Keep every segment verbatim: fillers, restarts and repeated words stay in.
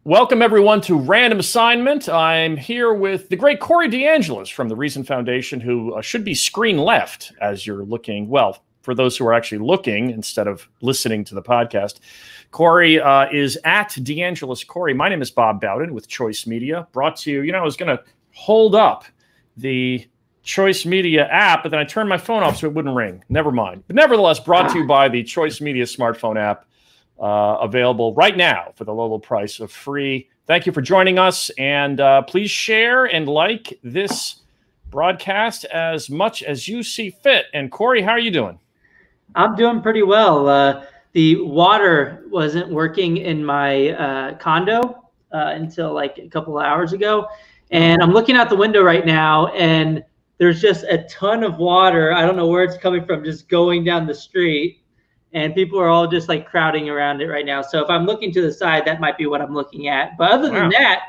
Welcome, everyone, to Random Assignment. I'm here with the great Corey DeAngelis from the Reason Foundation, who uh, should be screen left as you're looking. Well, for those who are actually looking instead of listening to the podcast. Corey uh, is at DeAngelis Corey. My name is Bob Bowden with Choice Media, brought to you. You know, I was going to hold up the Choice Media app, but then I turned my phone off so it wouldn't ring. Never mind. But nevertheless, brought to you by the Choice Media smartphone app. Uh, available right now for the low, low price of free. Thank you for joining us, and uh, please share and like this broadcast as much as you see fit. And Corey, how are you doing? I'm doing pretty well. Uh, the water wasn't working in my uh, condo uh, until like a couple of hours ago, and I'm looking out the window right now, and there's just a ton of water. I don't know where it's coming from, just going down the street. And people are all just like crowding around it right now. So if I'm looking to the side, that might be what I'm looking at. But other than wow. that,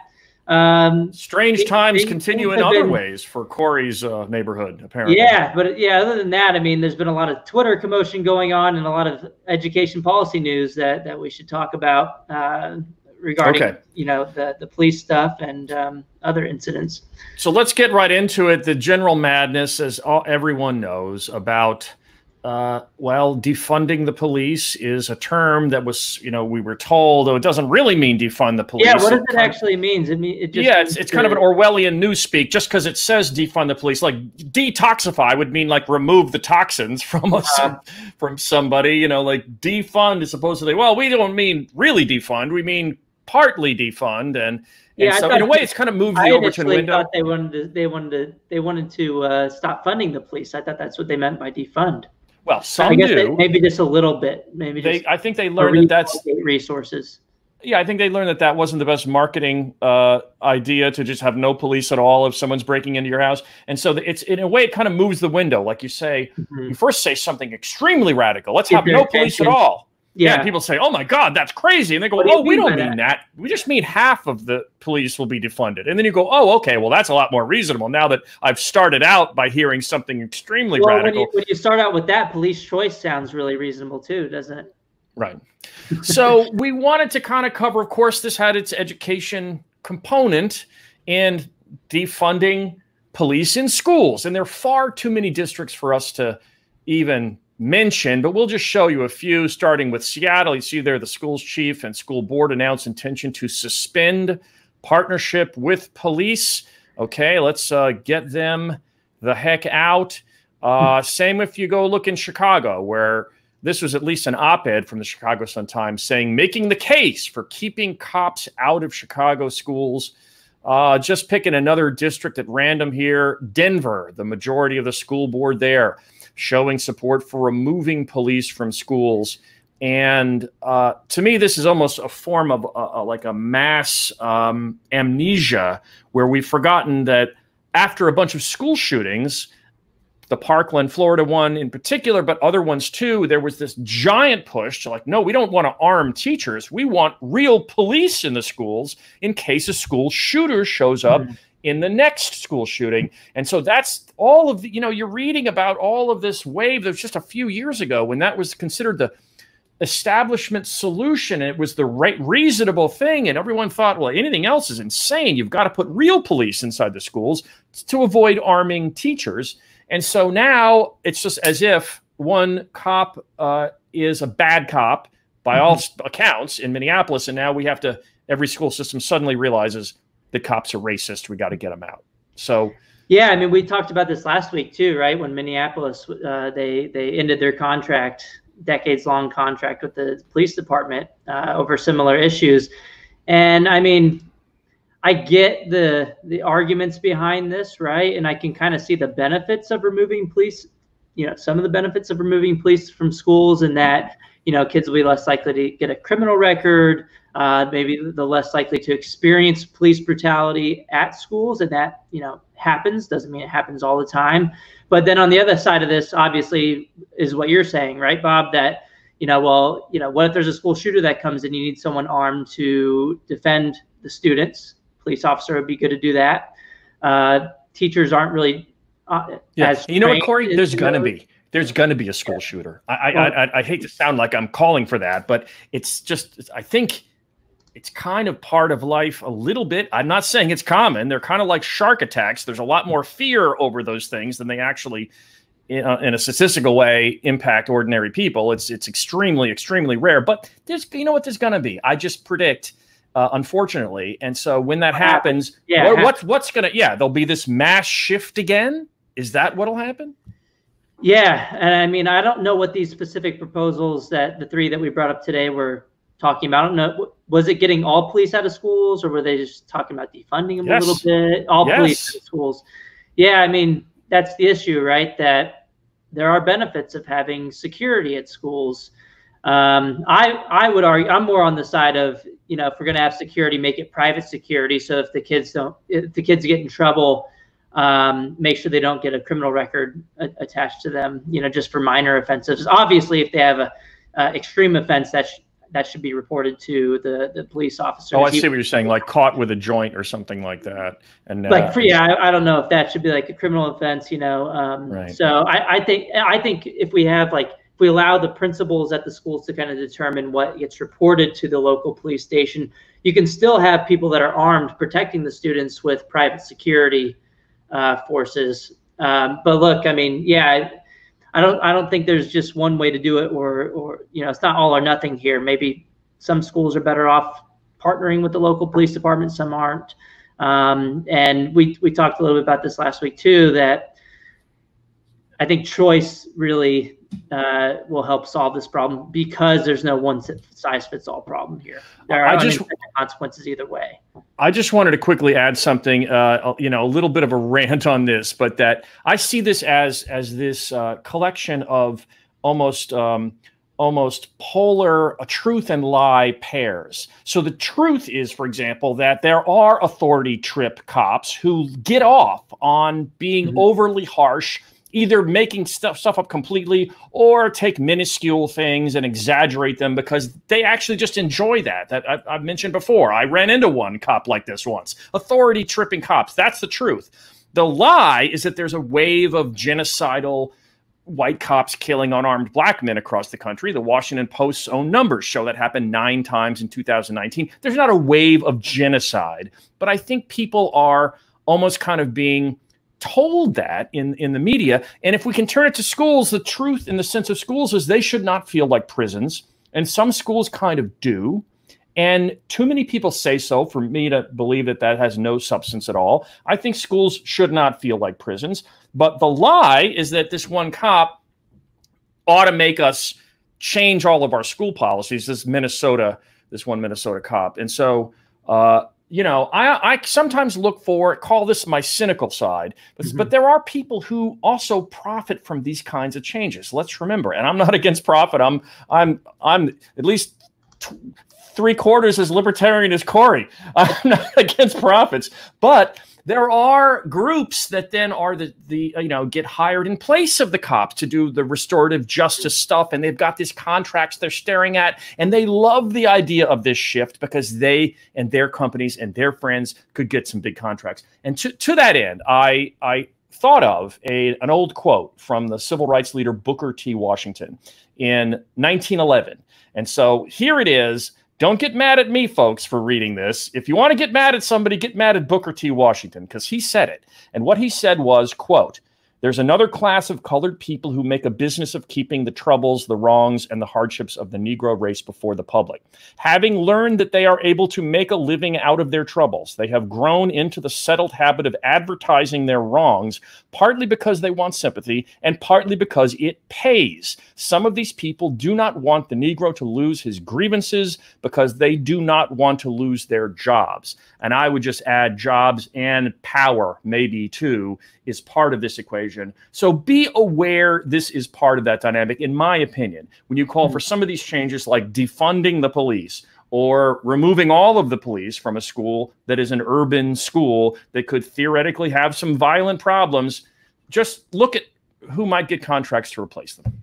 um, strange things, times things, continue things in other been, ways for Corey's uh, neighborhood, apparently. Yeah, but yeah, other than that, I mean, there's been a lot of Twitter commotion going on and a lot of education policy news that that we should talk about uh, regarding, okay. you know, the the police stuff and um, other incidents. So let's get right into it. The general madness, as all, everyone knows, about. Uh, well, defunding the police is a term that was, you know, we were told, though it doesn't really mean defund the police. Yeah, what does it, it actually mean? It, mean, it just yeah, it's, it's kind of an Orwellian newspeak. Just because it says defund the police, like detoxify would mean like remove the toxins from us, uh, from somebody. You know, like defund is supposedly, well, we don't mean really defund, we mean partly defund, and. And yeah, so in a way, it's kind of moved the I Overton window. Thought they wanted to, they wanted to, they wanted to uh, stop funding the police. I thought that's what they meant by defund. Well, some I guess do. They, maybe just a little bit. Maybe they. Just I think they learned that that's resources. Yeah, I think they learned that that wasn't the best marketing uh, idea to just have no police at all if someone's breaking into your house. And so it's in a way it kind of moves the window. Like you say, mm-hmm. you first say something extremely radical. Let's Get have no attention. police at all. Yeah. yeah, people say, "Oh my God, that's crazy," and they go, "Oh, we don't mean that? that. We just mean half of the police will be defunded." And then you go, "Oh, okay, well, that's a lot more reasonable." Now that I've started out by hearing something extremely well, radical, when you, when you start out with that, police choice sounds really reasonable too, doesn't it? Right. So we wanted to kind of cover. Of course, this had its education component in defunding police in schools, and there are far too many districts for us to even mention, but we'll just show you a few, starting with Seattle. You see there the school's chief and school board announced intention to suspend partnership with police. Okay, let's uh, get them the heck out. Uh, same if you go look in Chicago, where this was at least an op-ed from the Chicago Sun-Times saying, making the case for keeping cops out of Chicago schools. Uh, just picking another district at random here, Denver, the majority of the school board there, showing support for removing police from schools. And uh, to me, this is almost a form of uh, like a mass um, amnesia, where we've forgotten that after a bunch of school shootings, the Parkland, Florida one in particular, but other ones too, there was this giant push to like, no, we don't want to arm teachers. We want real police in the schools in case a school shooter shows up mm-hmm. in the next school shooting. And so that's all of the, you know, you're reading about all of this wave that was just a few years ago when that was considered the establishment solution. And it was the right, reasonable thing. And everyone thought, well, anything else is insane. You've got to put real police inside the schools to avoid arming teachers. And so now it's just as if one cop uh, is a bad cop by mm-hmm. all accounts in Minneapolis. And now we have to, every school system suddenly realizes that cops are racist. We got to get them out. So, yeah, I mean, we talked about this last week too, right? When Minneapolis, uh, they they ended their contract, decades long contract with the police department uh, over similar issues. And I mean, I get the the arguments behind this, right? And I can kind of see the benefits of removing police, you know, some of the benefits of removing police from schools, and that, you know, kids will be less likely to get a criminal record. Uh, maybe the less likely to experience police brutality at schools, and that, you know, happens. Doesn't mean it happens all the time. But then on the other side of this, obviously, is what you're saying, right, Bob? That, you know, well, you know, what if there's a school shooter that comes and you need someone armed to defend the students? Police officer would be good to do that. Uh, teachers aren't really uh, yeah. as you know what, Corey? There's gonna be. There's going to be a school shooter. I, I, I, I hate to sound like I'm calling for that, but it's just, I think it's kind of part of life a little bit. I'm not saying it's common. They're kind of like shark attacks. There's a lot more fear over those things than they actually, in a, in a statistical way, impact ordinary people. It's it's extremely, extremely rare. But there's, you know what, there's going to be. I just predict, uh, unfortunately. And so when that happens, yeah, what, what's what's going to, yeah, there'll be this mass shift again. Is that what'll happen? Yeah, and I mean, I don't know what these specific proposals that the three that we brought up today were talking about. I don't know. Was it getting all police out of schools, or were they just talking about defunding them yes. a little bit? All yes. police out of schools. Yeah, I mean, that's the issue, right? That there are benefits of having security at schools. Um, I I would argue I'm more on the side of, you know, if we're going to have security, make it private security. So if the kids don't, if the kids get in trouble, um, make sure they don't get a criminal record a attached to them, you know, just for minor offenses. Obviously, if they have a uh, extreme offense, that sh that should be reported to the the police officer. Oh, I see what you're saying, like caught with a joint or something like that. And uh, like, for, yeah, I, I don't know if that should be like a criminal offense, you know. Um, right. So I, I think I think if we have like if we allow the principals at the schools to kind of determine what gets reported to the local police station, you can still have people that are armed protecting the students with private security uh, forces. Um, but look, I mean, yeah, I don't, I don't think there's just one way to do it, or, or, you know, it's not all or nothing here. Maybe some schools are better off partnering with the local police department, some aren't. Um, and we, we talked a little bit about this last week too, that I think choice really uh, will help solve this problem, because there's no one size fits all problem here. There are just, consequences either way. I just wanted to quickly add something, uh, you know, a little bit of a rant on this, but that I see this as as this uh, collection of almost um, almost polar a truth and lie pairs. So the truth is, for example, that there are authority trip cops who get off on being mm-hmm. overly harsh, either making stuff stuff up completely or take minuscule things and exaggerate them because they actually just enjoy that. That I've, I've mentioned before. I ran into one cop like this once. Authority tripping cops. That's the truth. The lie is that there's a wave of genocidal white cops killing unarmed black men across the country. The Washington Post's own numbers show that happened nine times in two thousand nineteen. There's not a wave of genocide, but I think people are almost kind of being told that in, in the media. And if we can turn it to schools, the truth in the sense of schools is they should not feel like prisons. And some schools kind of do. And too many people say so for me to believe that that has no substance at all. I think schools should not feel like prisons. But the lie is that this one cop ought to make us change all of our school policies, this Minnesota, this one Minnesota cop. And so, uh, you know, I, I sometimes look for, call this my cynical side, but, mm-hmm. but there are people who also profit from these kinds of changes. Let's remember, and I'm not against profit. I'm, I'm, I'm at least three quarters as libertarian as Corey. I'm not against profits, but there are groups that then are the, the, you know, get hired in place of the cops to do the restorative justice stuff. And they've got these contracts they're staring at, and they love the idea of this shift because they and their companies and their friends could get some big contracts. And to, to that end, I, I thought of a, an old quote from the civil rights leader Booker T. Washington in nineteen eleven. And so here it is. Don't get mad at me, folks, for reading this. If you want to get mad at somebody, get mad at Booker T. Washington, because he said it. And what he said was, quote, "There's another class of colored people who make a business of keeping the troubles, the wrongs, and the hardships of the Negro race before the public. Having learned that they are able to make a living out of their troubles, they have grown into the settled habit of advertising their wrongs, partly because they want sympathy and partly because it pays. Some of these people do not want the Negro to lose his grievances because they do not want to lose their jobs." And I would just add jobs and power, maybe too, is part of this equation. So be aware this is part of that dynamic, in my opinion. When you call for some of these changes like defunding the police or removing all of the police from a school that is an urban school that could theoretically have some violent problems, just look at who might get contracts to replace them.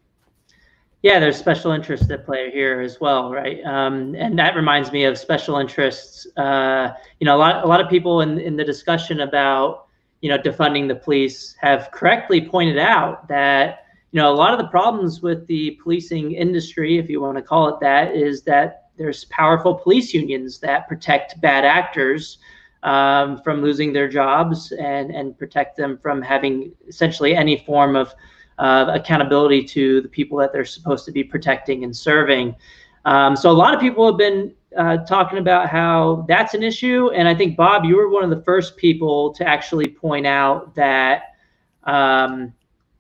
Yeah, there's special interests at play here as well, right? Um, and that reminds me of special interests. Uh, you know, a lot, a lot of people in, in the discussion about, you know, defunding the police have correctly pointed out that, you know, a lot of the problems with the policing industry, if you want to call it that, is that there's powerful police unions that protect bad actors um, from losing their jobs and, and protect them from having essentially any form of uh, accountability to the people that they're supposed to be protecting and serving. Um, so a lot of people have been uh, talking about how that's an issue. And I think, Bob, you were one of the first people to actually point out that um,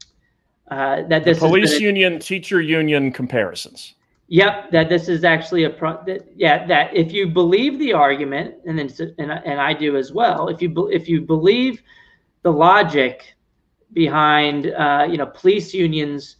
uh, that this the police is union, teacher union comparisons. Yep, that this is actually a pro that, yeah, that if you believe the argument, and then and, and I do as well, if you if you believe the logic behind uh, you know, police unions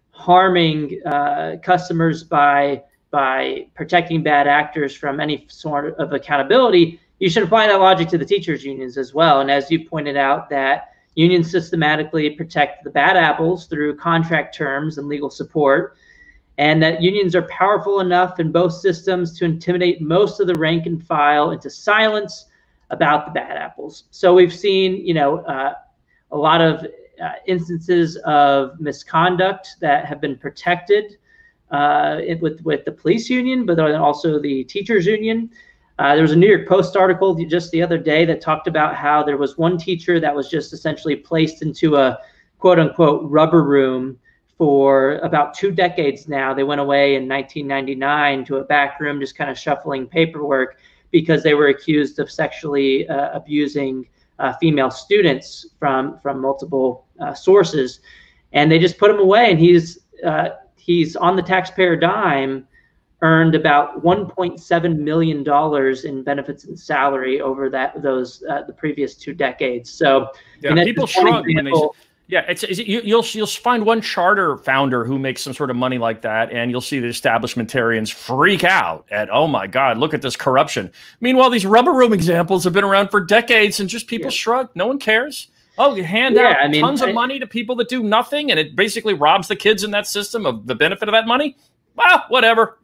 harming uh, customers by by protecting bad actors from any sort of accountability, you should apply that logic to the teachers unions as well. And as you pointed out, that unions systematically protect the bad apples through contract terms and legal support, and that unions are powerful enough in both systems to intimidate most of the rank and file into silence about the bad apples. So we've seen, you know, uh, a lot of uh, instances of misconduct that have been protected uh, with with the police union, but then also the teachers union. Uh, there was a New York Post article just the other day that talked about how there was one teacher that was just essentially placed into a quote unquote rubber room for about two decades now. They went away in nineteen ninety-nine to a back room, just kind of shuffling paperwork, because they were accused of sexually uh, abusing uh, female students from from multiple uh, sources, and they just put him away. And he's uh, he's on the taxpayer dime, earned about one point seven million dollars in benefits and salary over that those uh, the previous two decades. So yeah, people shrug when they. Yeah, it's, it's you, you'll you'll find one charter founder who makes some sort of money like that, and you'll see the establishmentarians freak out at, oh my God, look at this corruption. Meanwhile, these rubber room examples have been around for decades, and just people yeah. shrug. No one cares. Oh, you hand yeah, out I mean, tons I, of money to people that do nothing, and it basically robs the kids in that system of the benefit of that money. Well, whatever.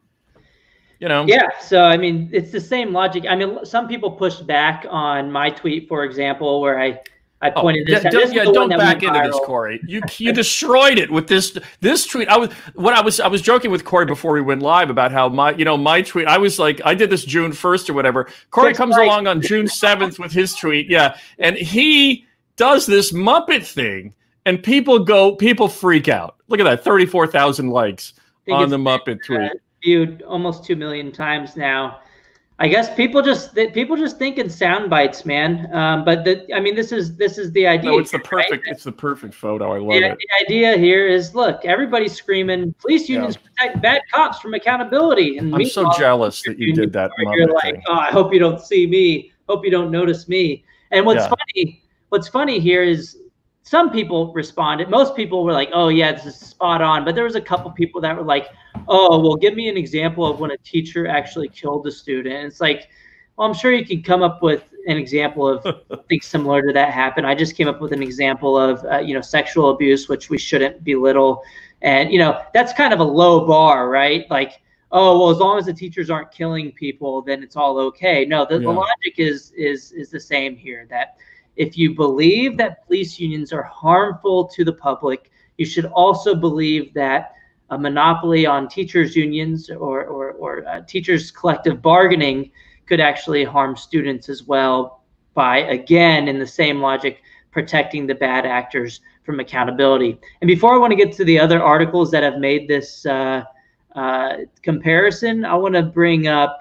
You know. Yeah. So I mean, it's the same logic. I mean, some people pushed back on my tweet, for example, where I. I pointed oh, this yeah, out. Don't, this yeah, don't back into this, Corey. You you destroyed it with this this tweet. I was what I was I was joking with Corey before we went live about how my you know my tweet. I was like, I did this June first or whatever. Corey Six comes likes. along on June seventh with his tweet, yeah, and he does this Muppet thing, and people go, people freak out. Look at that, thirty-four thousand likes on the Muppet tweet. Uh, viewed almost two million times now. I guess people just people just think in sound bites, man. Um, but the, I mean, this is this is the idea. No, it's the here, perfect right? It's the perfect photo. I love the, it. The idea here is, look, everybody's screaming, police unions yeah. protect bad cops from accountability. And I'm so jealous that you did that. You're like, thing. oh, I hope you don't see me. Hope you don't notice me. And what's yeah. funny, what's funny here is some people responded. Most people were like, oh yeah, this is spot on. But there was a couple people that were like, oh, well, give me an example of when a teacher actually killed a student. And it's like, well, I'm sure you can come up with an example of something similar to that happen. I just came up with an example of, uh, you know, sexual abuse, which we shouldn't belittle. And, you know, that's kind of a low bar, right? Like, oh, well, as long as the teachers aren't killing people, then it's all okay. No, the, yeah. the logic is, is, is the same here, that if you believe that police unions are harmful to the public, you should also believe that a monopoly on teachers unions or, or, or uh, teachers collective bargaining could actually harm students as well by, again, in the same logic, protecting the bad actors from accountability. And before I want to get to the other articles that have made this uh, uh, comparison, I want to bring up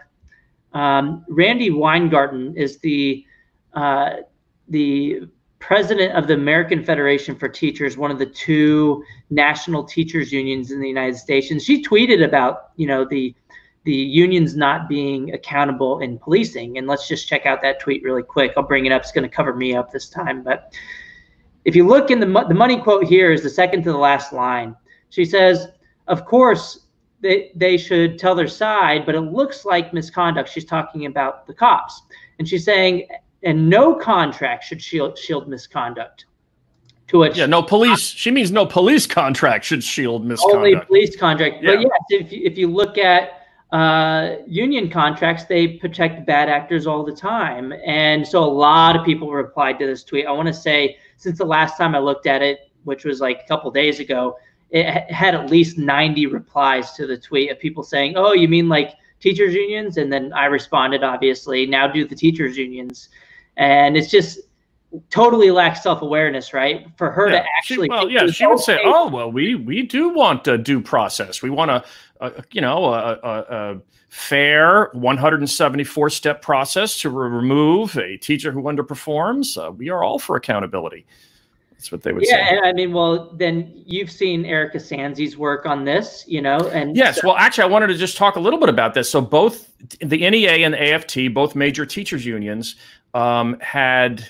um, Randy Weingarten is the uh, the president of the American Federation for Teachers, one of the two national teachers unions in the United States. And she tweeted about, you know, the the unions not being accountable in policing. And let's just check out that tweet really quick. I'll bring it up. It's going to cover me up this time. But if you look in the, the money quote here is the second to the last line. She says, of course, they, they should tell their side, but it looks like misconduct. She's talking about the cops. And she's saying, and no contract should shield, shield misconduct. To which, yeah, no police. She means no police contract should shield misconduct. Only police contract. Yeah. But yes, if you, if you look at uh, union contracts, they protect bad actors all the time. And so a lot of people replied to this tweet. I want to say since the last time I looked at it, which was like a couple days ago, it had at least ninety replies to the tweet of people saying, oh, you mean like teachers unions, and then I responded, obviously, now do the teachers unions. And it's just totally lacks self-awareness, right? For her yeah. to actually, she, well, yeah, she would say, "Oh, well, we we do want a due process. We want a, a you know, a, a, a fair one hundred seventy-four step process to re remove a teacher who underperforms. Uh, we are all for accountability." That's what they would yeah, say. Yeah, and I mean, well, then you've seen Erica Sanzi's work on this, you know, and yes. So well, actually, I wanted to just talk a little bit about this. So both the N E A and the A F T, both major teachers unions, um, had.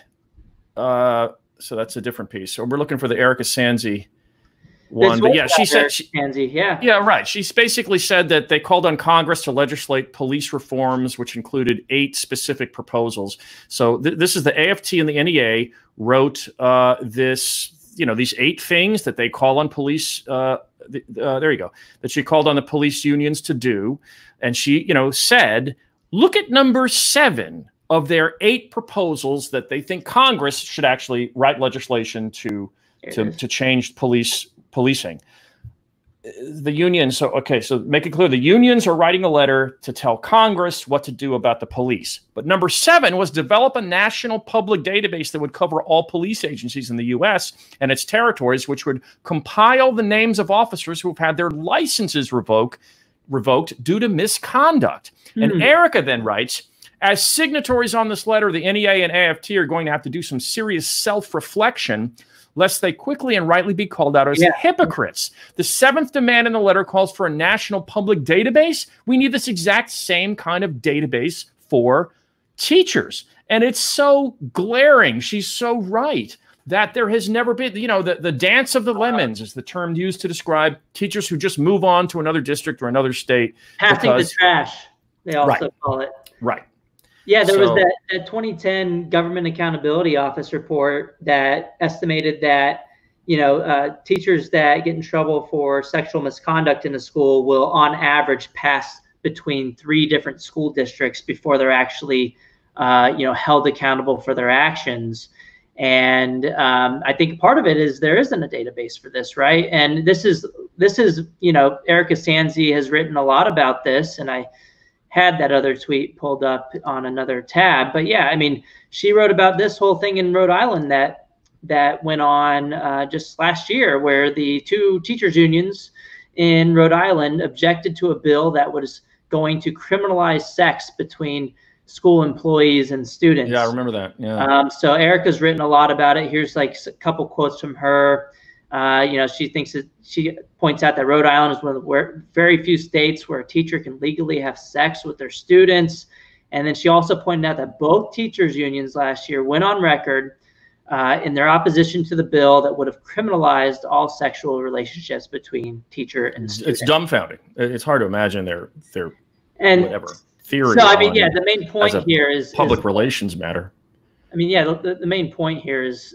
Uh, so that's a different piece. So we're looking for the Erica Sanzi one, but yeah, she said, she, Sanzi, yeah, yeah, right. She's basically said that they called on Congress to legislate police reforms, which included eight specific proposals. So th this is the A F T and the N E A wrote uh, this, you know, these eight things that they call on police. Uh, th uh, there you go. That she called on the police unions to do, and she, you know, said, look at number seven of their eight proposals that they think Congress should actually write legislation to to, to change police policing. The unions, so okay, so make it clear, the unions are writing a letter to tell Congress what to do about the police. But number seven was develop a national public database that would cover all police agencies in the U S and its territories, which would compile the names of officers who have had their licenses revoked, revoked due to misconduct. Hmm. And Erica then writes, as signatories on this letter, the N E A and A F T are going to have to do some serious self-reflection lest they quickly and rightly be called out as yeah. hypocrites. The seventh demand in the letter calls for a national public database. We need this exact same kind of database for teachers. And it's so glaring. She's so right that there has never been, you know, the, the dance of the lemons is the term used to describe teachers who just move on to another district or another state. Passing the trash, they also right. call it. Right. Yeah, there so, was that, that twenty ten Government Accountability Office report that estimated that, you know, uh, teachers that get in trouble for sexual misconduct in a school will, on average, pass between three different school districts before they're actually, uh, you know, held accountable for their actions. And um, I think part of it is there isn't a database for this, right? And this is, this is, you know, Erica Sanzi has written a lot about this, and I had that other tweet pulled up on another tab. But yeah, I mean, she wrote about this whole thing in Rhode Island that that went on uh, just last year, where the two teachers unions in Rhode Island objected to a bill that was going to criminalize sex between school employees and students. Yeah, I remember that. Yeah. Um, so Erica's written a lot about it. Here's like a couple quotes from her. Uh, you know, she thinks that she points out that Rhode Island is one of the very few states where a teacher can legally have sex with their students. And then she also pointed out that both teachers unions last year went on record uh, in their opposition to the bill that would have criminalized all sexual relationships between teacher and student. It's dumbfounding. It's hard to imagine their their and whatever theory. So I mean, yeah, the main point here is public is, relations matter. I mean, yeah, the, the main point here is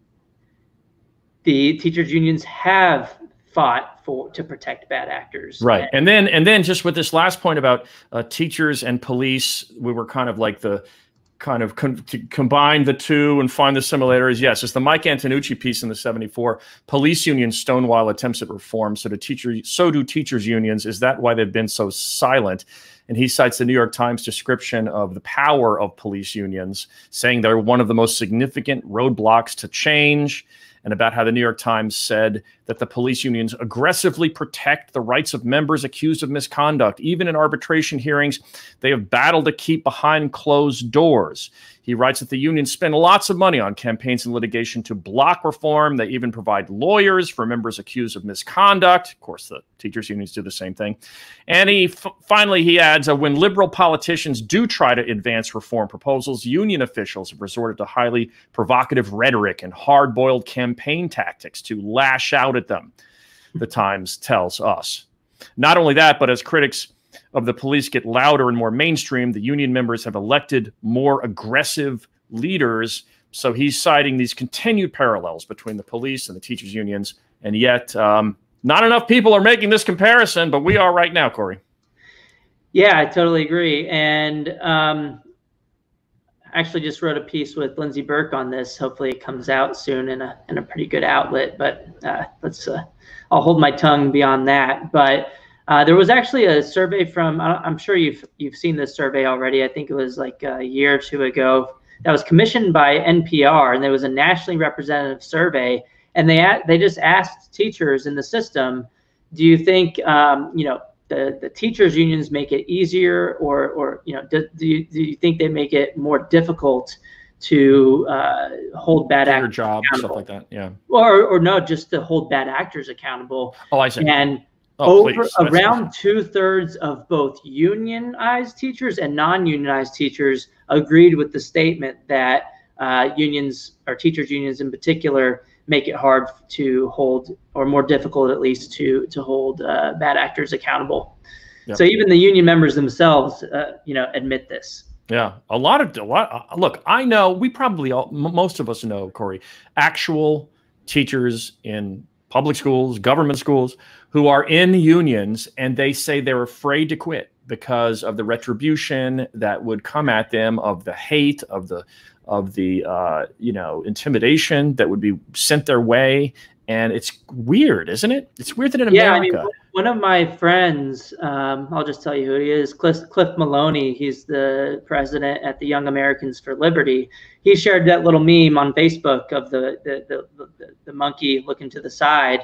the teachers unions have fought for to protect bad actors. Right. And, and then and then just with this last point about uh, teachers and police, we were kind of like the kind of con to combine the two and find the similarities. Yes, it's the Mike Antonucci piece in the seventy-four. Police unions stonewall attempts at reform. So do teacher, so do teachers unions. Is that why they've been so silent? And he cites the New York Times description of the power of police unions, saying they're one of the most significant roadblocks to change, and about how the New York Times said that the police unions aggressively protect the rights of members accused of misconduct. Even in arbitration hearings, they have battled to keep behind closed doors. He writes that the unions spend lots of money on campaigns and litigation to block reform. They even provide lawyers for members accused of misconduct. Of course, the teachers unions do the same thing. And he f finally, he adds, uh, when liberal politicians do try to advance reform proposals, union officials have resorted to highly provocative rhetoric and hard-boiled campaign tactics to lash out at them, the Times tells us. Not only that, but as critics of the police get louder and more mainstream, the union members have elected more aggressive leaders. So he's citing these continued parallels between the police and the teachers unions. And yet um, not enough people are making this comparison, but we are right now, Corey. Yeah, I totally agree. And um, actually just wrote a piece with Lindsay Burke on this. Hopefully it comes out soon in a, in a pretty good outlet, but uh, let's, uh, I'll hold my tongue beyond that. But Uh, there was actually a survey from, I'm sure you've you've seen this survey already. I think it was like a year or two ago, that was commissioned by N P R, and there was a nationally representative survey, and they they just asked teachers in the system, do you think um, you know the the teachers unions make it easier, or or you know do, do you do you think they make it more difficult to uh, hold bad Do your actors job, accountable? stuff like that. Yeah. Or or no, just to hold bad actors accountable. Oh, I see. And Oh, over please. around two thirds of both unionized teachers and non-unionized teachers agreed with the statement that uh, unions, or teachers unions in particular, make it hard to hold, or more difficult at least to to hold uh, bad actors accountable. Yep. So even the union members themselves, uh, you know, admit this. Yeah, a lot of a lot. Look, I know we probably all, most of us know, Corey, actual teachers in public schools, government schools, who are in unions, and they say they're afraid to quit because of the retribution that would come at them, of the hate, of the of the uh, you know, intimidation that would be sent their way. And it's weird, isn't it? It's weird that in yeah, America. I mean, one of my friends, um, I'll just tell you who he is, Cliff, Cliff Maloney. He's the president at the Young Americans for Liberty. He shared that little meme on Facebook of the the, the, the, the monkey looking to the side.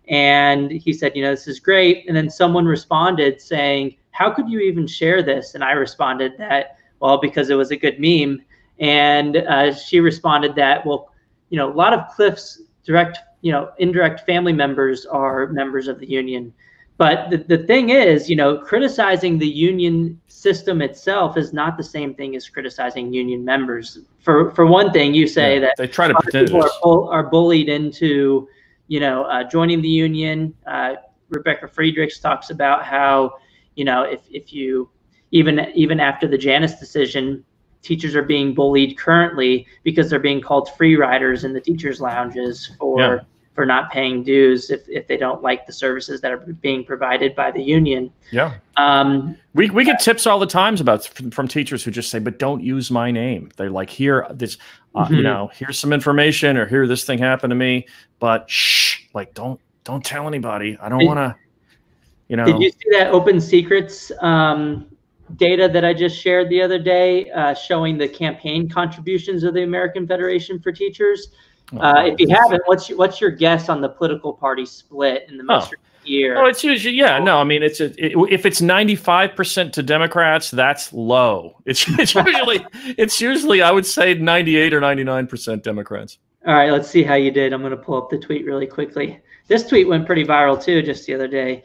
And he said, you know, this is great. And then someone responded saying, how could you even share this? And I responded that, well, because it was a good meme. And uh, she responded that, well, you know, a lot of Cliff's direct, you know, indirect family members are members of the union. But the, the thing is, you know, criticizing the union system itself is not the same thing as criticizing union members. For for one thing, you say yeah, that they try to pretend people are, are bullied into, you know, uh, joining the union. Uh, Rebecca Friedrichs talks about how, you know, if if you even even after the Janus decision, teachers are being bullied currently because they're being called free riders in the teachers' lounges for yeah. for not paying dues if, if they don't like the services that are being provided by the union. Yeah. Um, we we get tips all the times about from, from teachers who just say, but don't use my name. They're like, here, this, uh, mm-hmm. you know, here's some information, or here, this thing happened to me, but shh, like, don't, don't tell anybody. I don't want to, you know. Did you see that Open Secrets um, data that I just shared the other day, uh, showing the campaign contributions of the American Federation for Teachers? Oh, uh, if you haven't, what's your, what's your guess on the political party split in the most oh. recent year? Oh, it's usually, yeah, no, I mean, it's a, it, if it's ninety-five percent to Democrats, that's low. It's, it's usually, it's usually, I would say ninety-eight or ninety-nine percent Democrats. All right, let's see how you did. I'm going to pull up the tweet really quickly. This tweet went pretty viral too, just the other day.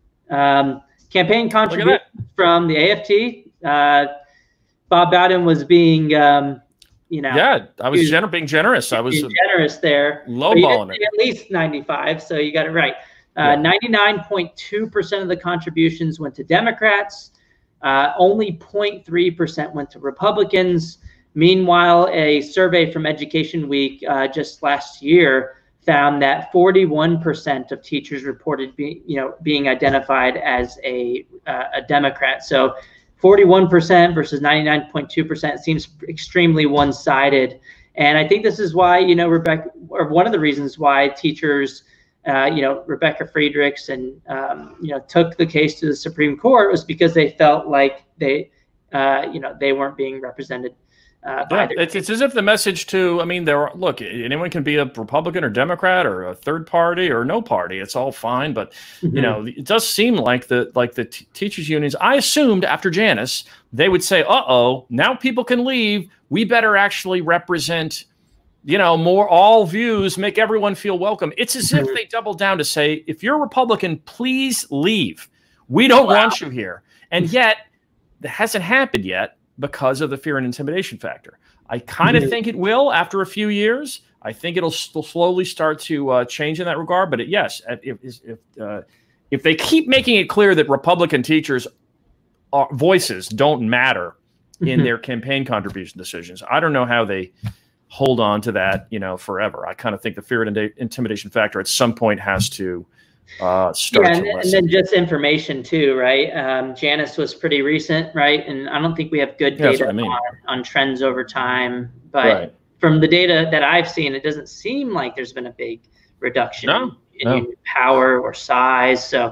Um, campaign contributions from the A F T. Uh, Bob Bowden was being, um, you know. Yeah, I was, was gener being generous. I was generous there. Lowballing it. At least ninety-five, so you got it right. Uh, ninety-nine point two percent of the contributions went to Democrats. Uh, only zero point three percent went to Republicans. Meanwhile, a survey from Education Week uh, just last year found that forty-one percent of teachers reported being, you know, being identified as a uh, a Democrat. So forty-one percent versus ninety-nine point two percent seems extremely one-sided. And I think this is why, you know, Rebecca, or one of the reasons why teachers, uh, you know, Rebecca Friedrichs and, um, you know, took the case to the Supreme Court, was because they felt like they, uh, you know, they weren't being represented. Uh, yeah, it's, it's as if the message to, I mean, there are, look, anyone can be a Republican or Democrat or a third party or no party. It's all fine. But, mm-hmm. you know, it does seem like the like the t teachers unions, I assumed after Janus, they would say, uh-oh, now people can leave. We better actually represent, you know, more all views, make everyone feel welcome. It's as mm-hmm. if they doubled down to say, if you're a Republican, please leave. We don't wow. want you here. And yet, that hasn't happened yet, because of the fear and intimidation factor. I kind of mm-hmm. think it will after a few years. I think it'll still slowly start to uh, change in that regard. But it, yes, if if uh, if they keep making it clear that Republican teachers' are, voices don't matter in mm-hmm. their campaign contribution decisions, I don't know how they hold on to that, you know, forever. I kind of think the fear and intimidation factor at some point has to uh start yeah, and, to and then just information too, right? um Janus was pretty recent, right? And I don't think we have good yeah, data I mean. on, on trends over time, but right. from the data that I've seen, it doesn't seem like there's been a big reduction no, in no. union power or size. So,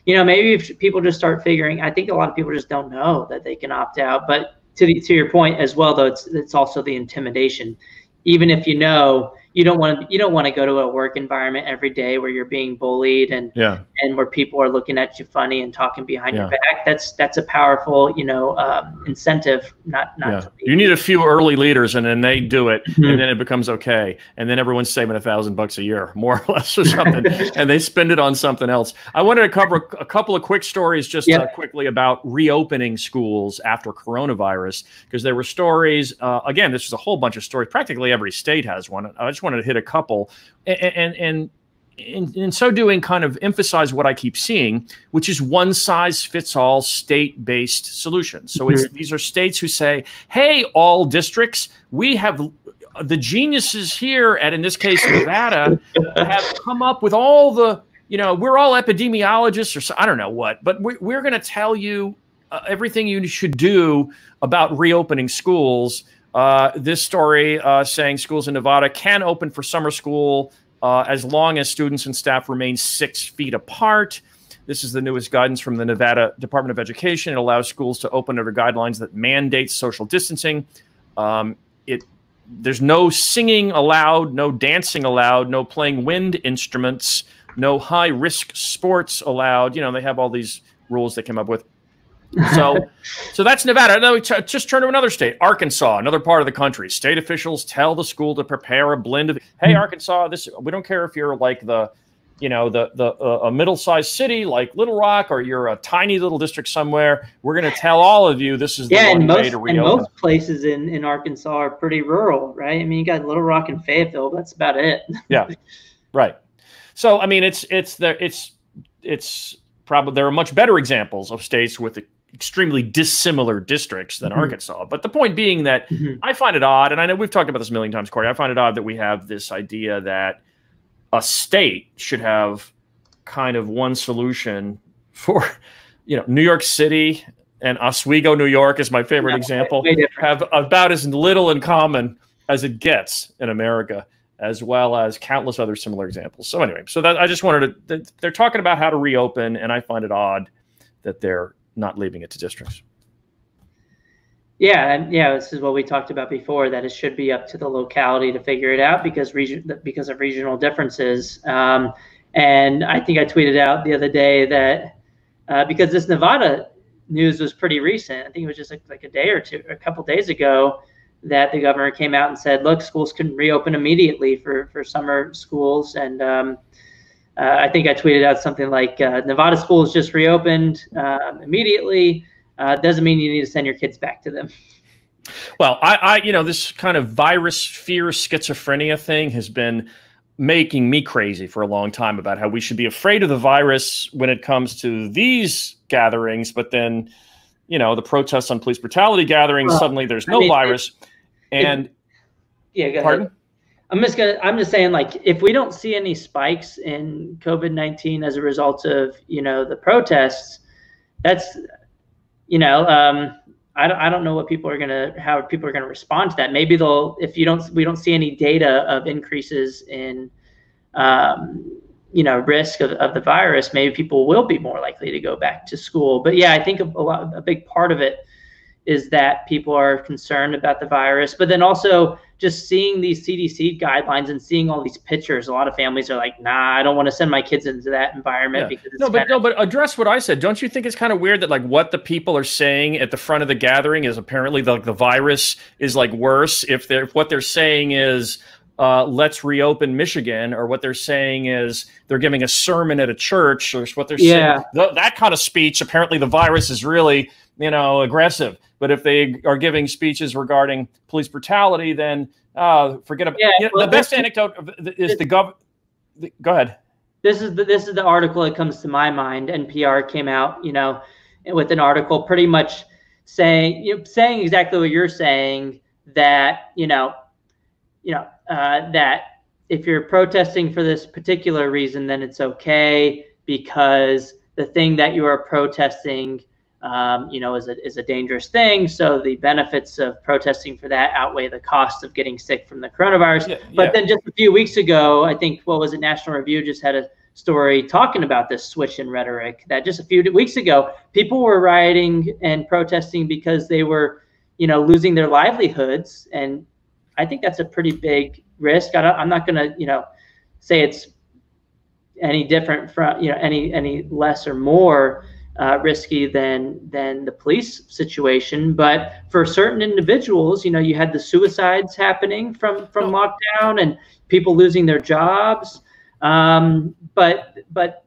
you know, maybe if people just start figuring, I think a lot of people just don't know that they can opt out. But to the, to your point as well, though, it's it's also the intimidation. Even if you know, you don't want to you don't want to go to a work environment every day where you're being bullied and yeah. and where people are looking at you funny and talking behind yeah. your back. That's that's a powerful, you know, um, incentive. Not not. Yeah. To be. You need a few early leaders, and then they do it, Mm-hmm. and then it becomes okay, and then everyone's saving a thousand bucks a year, more or less, or something, and they spend it on something else. I wanted to cover a, a couple of quick stories, just Yep. uh, quickly about reopening schools after coronavirus, because there were stories. Uh, again, this is a whole bunch of stories. Practically every state has one. I just wanted to hit a couple, and and. and In, in so doing, kind of emphasize what I keep seeing, which is one size fits all state-based solutions. So it's, these are states who say, hey, all districts, we have the geniuses here at, in this case, Nevada, have come up with all the, you know, we're all epidemiologists or so, I don't know what, but we, we're going to tell you uh, everything you should do about reopening schools. Uh, this story uh, saying schools in Nevada can open for summer school Uh, as long as students and staff remain six feet apart. This is the newest guidance from the Nevada Department of Education. It allows schools to open under guidelines that mandate social distancing. Um, it there's no singing allowed, no dancing allowed, no playing wind instruments, no high-risk sports allowed. You know, they have all these rules they came up with. So, so that's Nevada. Now we just turn to another state, Arkansas, another part of the country. State officials tell the school to prepare a blend of, hey, Arkansas, this, we don't care if you're like the, you know, the, the, uh, a middle-sized city like Little Rock, or you're a tiny little district somewhere. We're going to tell all of you, this is the yeah, one and way most, to reopen. and most places in, in Arkansas are pretty rural, right? I mean, you got Little Rock and Fayetteville. That's about it. Yeah. Right. So, I mean, it's, it's the, it's, it's probably, there are much better examples of states with the extremely dissimilar districts than mm-hmm. Arkansas. But the point being that mm-hmm. I find it odd, and I know we've talked about this a million times, Corey, I find it odd that we have this idea that a state should have kind of one solution for, you know, New York City and Oswego, New York is my favorite yeah, example, have about as little in common as it gets in America, as well as countless other similar examples. So anyway, so that I just wanted to, they're talking about how to reopen, and I find it odd that they're not leaving it to districts. Yeah, and yeah, this is what we talked about before, that it should be up to the locality to figure it out because region because of regional differences. Um, and I think I tweeted out the other day that uh, because this Nevada news was pretty recent, I think it was just like, like a day or two, a couple days ago, that the governor came out and said, look, schools can reopen immediately for, for summer schools. And um, Uh, I think I tweeted out something like uh, Nevada schools just reopened uh, immediately. Uh, doesn't mean you need to send your kids back to them. Well, I, I, you know, this kind of virus fear schizophrenia thing has been making me crazy for a long time about how we should be afraid of the virus when it comes to these gatherings. But then, you know, the protests on police brutality gatherings, well, suddenly there's no I mean, virus. It, and it, yeah, go pardon? ahead. I'm just gonna. I'm just saying, like, if we don't see any spikes in COVID nineteen as a result of, you know, the protests, that's, you know, um, I don't. I don't know what people are gonna, how people are gonna respond to that. Maybe they'll, if you don't, we don't see any data of increases in, um, you know, risk of, of the virus. Maybe people will be more likely to go back to school. But yeah, I think a, a lot, a big part of it is that people are concerned about the virus, but then also just seeing these C D C guidelines and seeing all these pictures, a lot of families are like, nah, I don't want to send my kids into that environment. Yeah. Because it's no, but kinda- no, but address what I said. Don't you think it's kind of weird that like what the people are saying at the front of the gathering is apparently the, like the virus is like worse if they're, if what they're saying is, uh, let's reopen Michigan, or what they're saying is they're giving a sermon at a church, or what they're yeah. saying, th- that kind of speech, apparently the virus is really, you know, aggressive. But if they are giving speeches regarding police brutality, then uh, forget about. Yeah, you know, well, the best anecdote is the gov. The, go ahead. This is the this is the article that comes to my mind. N P R came out, you know, with an article pretty much saying, you know, saying exactly what you're saying, that you know, you know, uh, that if you're protesting for this particular reason, then it's okay because the thing that you are protesting, Um, you know, is a, is a dangerous thing. So the benefits of protesting for that outweigh the cost of getting sick from the coronavirus. Yeah, but yeah. then just a few weeks ago, I think, what was it, National Review just had a story talking about this switch in rhetoric, that just a few weeks ago, people were rioting and protesting because they were, you know, losing their livelihoods. And I think that's a pretty big risk. I don't, I'm not going to, you know, say it's any different from, you know, any any less or more uh, risky than than the police situation. But for certain individuals, you know, you had the suicides happening from from lockdown and people losing their jobs. Um, but but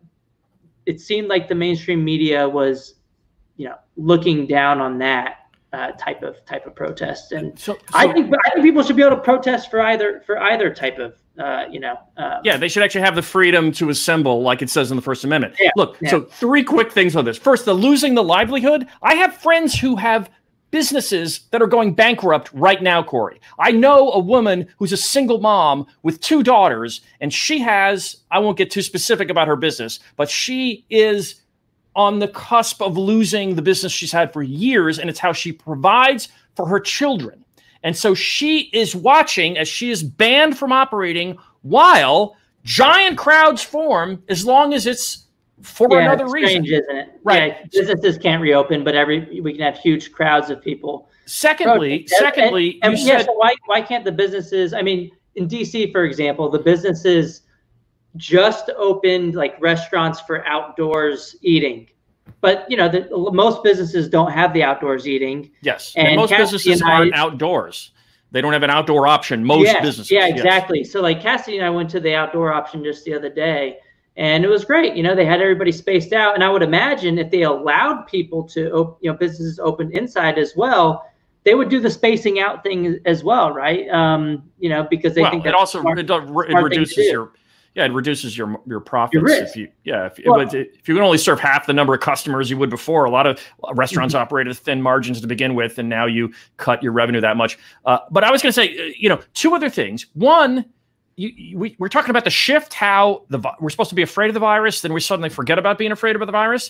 it seemed like the mainstream media was, you know, looking down on that uh, type of type of protest. And so, so I think I think people should be able to protest for either for either type of. Uh, you know, um, yeah, they should actually have the freedom to assemble, like it says in the First Amendment. Yeah, Look, yeah. so three quick things on this. First, the losing the livelihood. I have friends who have businesses that are going bankrupt right now, Corey. I know a woman who's a single mom with two daughters, and she has, I won't get too specific about her business, but she is on the cusp of losing the business she's had for years, and it's how she provides for her children. And so she is watching as she is banned from operating while giant crowds form, as long as it's for yeah, another it's reason. Strange, isn't it? Right. Yeah, businesses can't reopen, but every we can have huge crowds of people. Secondly, Protest. secondly, and, and, you yeah, said, so why why can't the businesses? I mean, in D C, for example, the businesses just opened like restaurants for outdoors eating. But, you know, the, most businesses don't have the outdoors eating. Yes. And, and most Cassidy businesses and I, aren't outdoors. They don't have an outdoor option. Most yes, businesses. Yeah, exactly. Yes. So like Cassidy and I went to the outdoor option just the other day, and it was great. You know, they had everybody spaced out. And I would imagine if they allowed people to, op- you know, businesses open inside as well, they would do the spacing out thing as well, right? Um, you know, because they well, think that also smart, it, it reduces your. Yeah, it reduces your your profits. Your if you yeah, if, well, if you can only serve half the number of customers you would before, a lot of restaurants mm-hmm. operate at thin margins to begin with, and now you cut your revenue that much. Uh, but I was going to say, you know, two other things. One, you, you, we, we're talking about the shift, how the we're supposed to be afraid of the virus, then we suddenly forget about being afraid of the virus.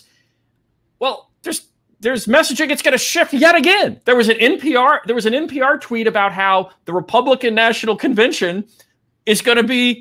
Well, there's there's messaging. It's going to shift yet again. There was an N P R there was an N P R tweet about how the Republican National Convention is going to be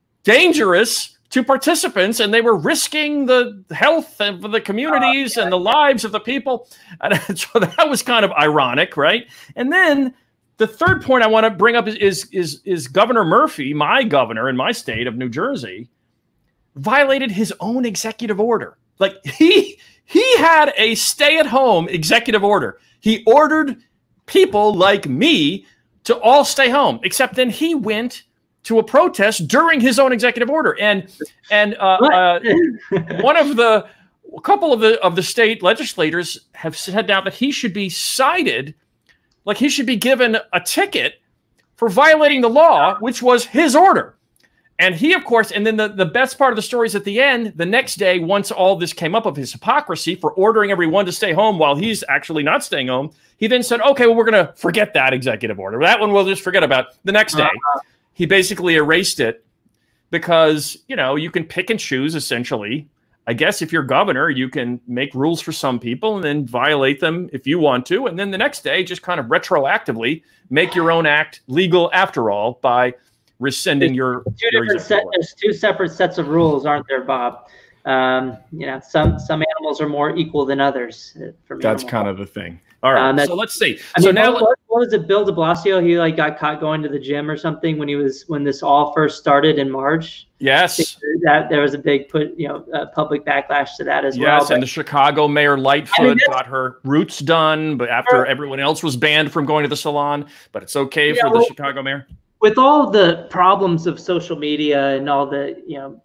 dangerous to participants, and they were risking the health of the communities uh, yeah, and the yeah. lives of the people. And so that was kind of ironic, right? And then the third point I want to bring up is, is, is, is Governor Murphy, my governor in my state of New Jersey, violated his own executive order. Like he, he had a stay-at-home executive order. He ordered people like me to all stay home, except then he went to a protest during his own executive order. And and uh, uh, one of the, a couple of the of the state legislators have said now that he should be cited, like he should be given a ticket for violating the law, which was his order. And he, of course, and then the, the best part of the story is at the end, the next day, once all this came up of his hypocrisy for ordering everyone to stay home while he's actually not staying home, he then said, okay, well, we're going to forget that executive order. That one we'll just forget about. The next day, uh-huh. he basically erased it because, you know, you can pick and choose, essentially. I guess if you're governor, you can make rules for some people and then violate them if you want to. And then the next day, just kind of retroactively make your own act legal after all by rescinding there's your, two your different set, There's two separate sets of rules, aren't there, Bob? Um, you know, some some animals are more equal than others. For That's kind of the thing. All right, um, so let's see. I so mean, now, what, what was it? Bill De Blasio, he like got caught going to the gym or something when he was when this all first started in March. Yes, that there was a big put, you know, uh, public backlash to that as yes, well. Yes, and the Chicago Mayor Lightfoot I mean, got her roots done, but after her, everyone else was banned from going to the salon. But it's okay yeah, for the well, Chicago mayor. With all the problems of social media and all the, you know,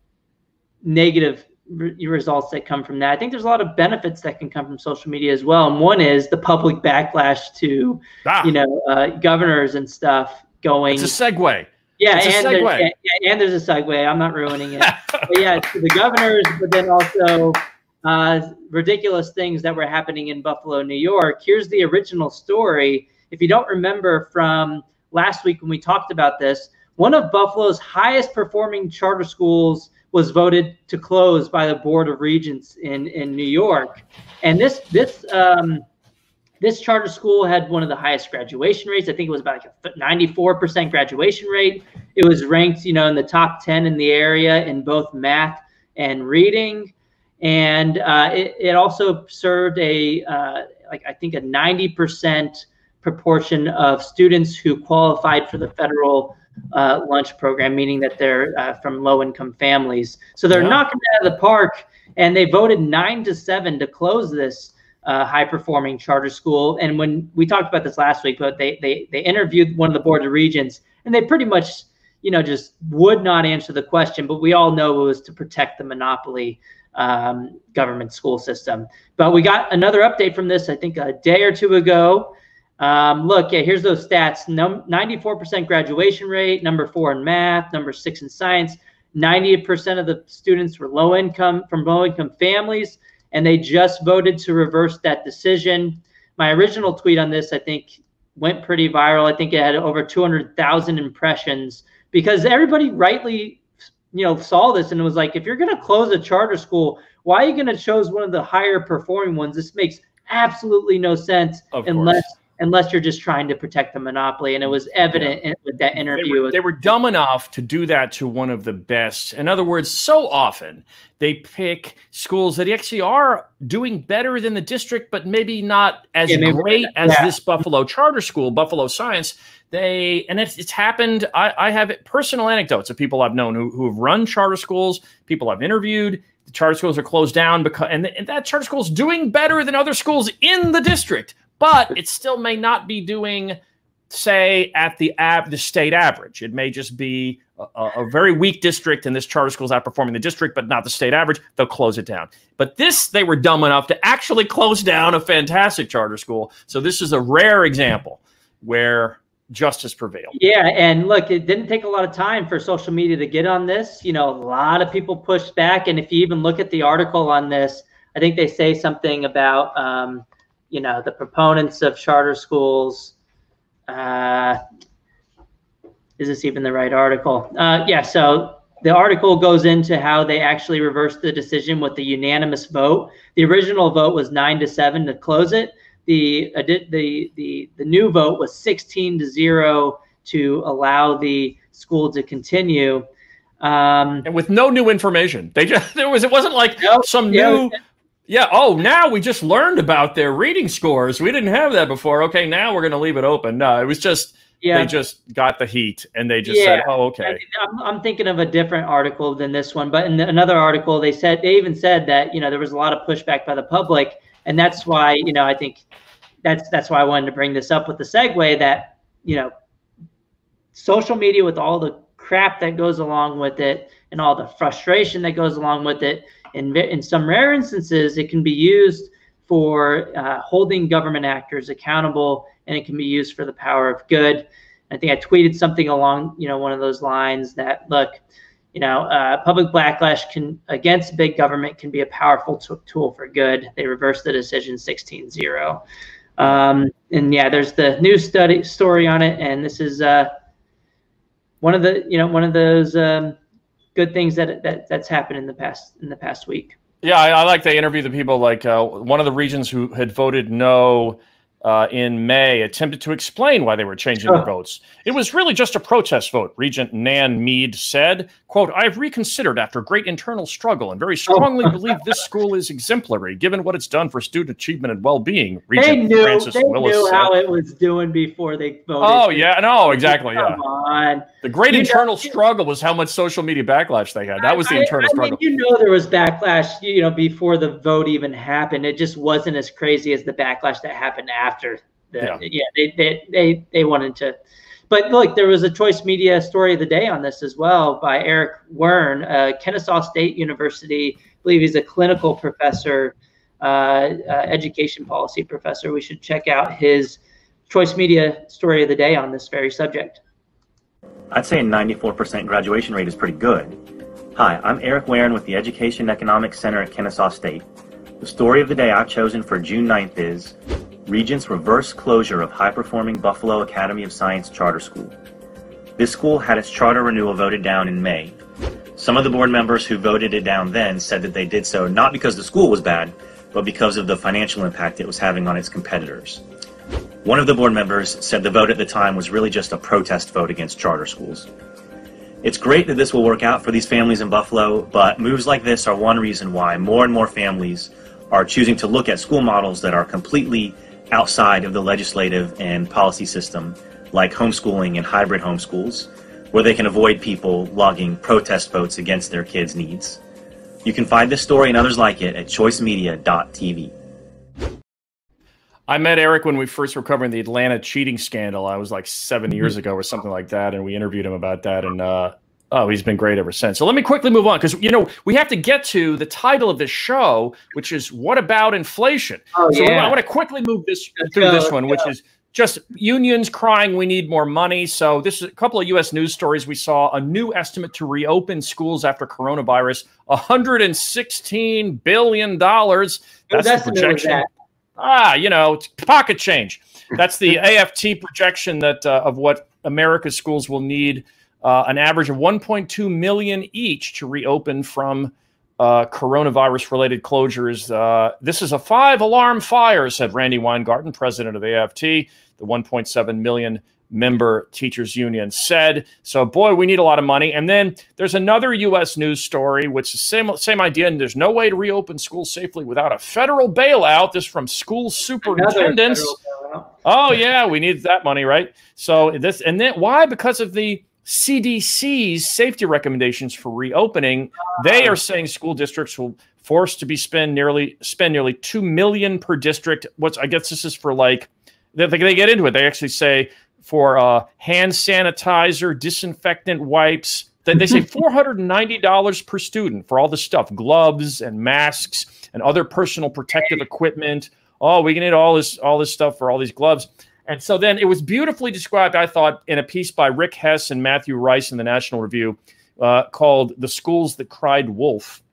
negative re results that come from that, I think there's a lot of benefits that can come from social media as well. And one is the public backlash to, ah. you know, uh, governors and stuff going. It's a segue. Yeah, it's and, a segue. There's, yeah, and there's a segue. I'm not ruining it. But yeah, to the governors, but then also uh, ridiculous things that were happening in Buffalo, New York. Here's the original story. If you don't remember from last week when we talked about this, one of Buffalo's highest performing charter schools was voted to close by the Board of Regents in, in New York. And this this um, this charter school had one of the highest graduation rates. I think it was about like a ninety-four percent graduation rate. It was ranked, you know, in the top ten in the area in both math and reading. And uh, it, it also served a, uh, like I think a ninety percent proportion of students who qualified for the federal uh, lunch program, meaning that they're uh, from low-income families. So they're yeah. knocking it out of the park, and they voted nine to seven to close this uh, high-performing charter school. And when we talked about this last week, but they they they interviewed one of the board of regents, and they pretty much, you know, just would not answer the question. But we all know it was to protect the monopoly um, government school system. But we got another update from this, I think, a day or two ago. Um, look, yeah, here's those stats. ninety-four percent graduation rate, number four in math, number six in science. ninety-eight percent of the students were low income, from low income families, and they just voted to reverse that decision. My original tweet on this, I think, went pretty viral. I think it had over two hundred thousand impressions because everybody rightly, you know, saw this and was like, if you're going to close a charter school, why are you going to choose one of the higher performing ones? This makes absolutely no sense of unless course. unless you're just trying to protect the monopoly. And it was evident yeah. with that interview. They were, they were dumb enough to do that to one of the best. In other words, so often they pick schools that actually are doing better than the district, but maybe not as yeah, great as yeah. this Buffalo charter school, Buffalo Science. They and it's, it's happened. I, I have personal anecdotes of people I've known who, who have run charter schools, people I've interviewed. The charter schools are closed down because, and, and that charter school is doing better than other schools in the district. But it still may not be doing, say, at the ab the state average. It may just be a, a very weak district, and this charter school is outperforming the district, but not the state average. They'll close it down. But this, they were dumb enough to actually close down a fantastic charter school. So this is a rare example where justice prevailed. Yeah, and look, it didn't take a lot of time for social media to get on this. You know, a lot of people pushed back, and if you even look at the article on this, I think they say something about um, – you know, the proponents of charter schools. Uh, is this even the right article? Uh, yeah, so the article goes into how they actually reversed the decision with the unanimous vote. The original vote was nine to seven to close it. The uh, the the the new vote was sixteen to zero to allow the school to continue. Um, and with no new information, they just there was it wasn't like nope, some yeah, new. Yeah. Oh, now we just learned about their reading scores. We didn't have that before. Okay, now we're going to leave it open. No, it was just yeah. they just got the heat and they just yeah. said, "Oh, okay." I'm, I'm thinking of a different article than this one, but in another article, they said they even said that you know there was a lot of pushback by the public, and that's why you know I think that's that's why I wanted to bring this up with the segue that you know social media with all the crap that goes along with it and all the frustration that goes along with it. In, in some rare instances, it can be used for uh, holding government actors accountable, and it can be used for the power of good. I think I tweeted something along, you know, one of those lines that, look, you know, uh, public backlash can against big government can be a powerful t- tool for good. They reversed the decision sixteen zero. Um, and yeah, there's the news study story on it, and this is uh, one of the, you know, one of those. Um, good things that, that that's happened in the past in the past week. Yeah, I, I like they interview the people like uh, one of the regions who had voted no uh, in May attempted to explain why they were changing Oh. their votes. It was really just a protest vote, Regent Nan Mead said. Quote, "I have reconsidered after great internal struggle and very strongly believe this school is exemplary, given what it's done for student achievement and well-being," They Regent knew Francis they Willis knew said. how it was doing before they voted. Oh, yeah, no, exactly, yeah. Come on. The great You internal know- struggle was how much social media backlash they had. That was the I- internal I struggle. mean, you know there was backlash, you know, before the vote even happened. It just wasn't as crazy as the backlash that happened after. The, Yeah. yeah, they, they they they wanted to. But look, there was a Choice Media story of the day on this as well by Eric Wern, uh, Kennesaw State University. I believe he's a clinical professor, uh, uh, education policy professor. We should check out his Choice Media story of the day on this very subject. I'd say a ninety-four percent graduation rate is pretty good. Hi, I'm Eric Wern with the Education Economics Center at Kennesaw State. The story of the day I've chosen for June ninth is Regents reverse closure of high-performing Buffalo Academy of Science Charter School. This school had its charter renewal voted down in May. Some of the board members who voted it down then said that they did so not because the school was bad, but because of the financial impact it was having on its competitors. One of the board members said the vote at the time was really just a protest vote against charter schools. It's great that this will work out for these families in Buffalo, but moves like this are one reason why more and more families are choosing to look at school models that are completely outside of the legislative and policy system, like homeschooling and hybrid homeschools, where they can avoid people logging protest votes against their kids' needs. You can find this story and others like it at choice media dot t v. I met Eric when we first were covering the Atlanta cheating scandal. I was like seven years ago or something like that, and we interviewed him about that. And uh, oh, he's been great ever since. So let me quickly move on because, you know, we have to get to the title of this show, which is "What About Inflation?" Oh, so yeah. I want to quickly move this let's through go, this one, go. which is just unions crying we need more money. So this is a couple of U S news stories. We saw a new estimate to reopen schools after coronavirus, one hundred sixteen billion dollars. That's the projection. Ah, you know, it's pocket change. That's the A F T projection that uh, of what America's schools will need, uh, an average of one point two million each to reopen from uh, coronavirus-related closures. Uh, this is a five-alarm fire, said Randy Weingarten, president of A F T. The one point seven million member teachers union said. So, boy, we need a lot of money. And then there's another U S news story, which is same same idea. And there's no way to reopen schools safely without a federal bailout. This from school superintendents. Oh yeah, we need that money, right? So this and then why? Because of the C D C's safety recommendations for reopening. They are saying school districts will forced to be spend nearly spend nearly two million per district. What's I guess this is for like they, they get into it. They actually say for uh, hand sanitizer, disinfectant wipes. They, they say four hundred ninety dollars per student for all this stuff, gloves and masks and other personal protective equipment. Oh, we can need all this, all this stuff for all these gloves. And so then it was beautifully described, I thought, in a piece by Rick Hess and Matthew Rice in the National Review uh, called "The Schools That Cried Wolf."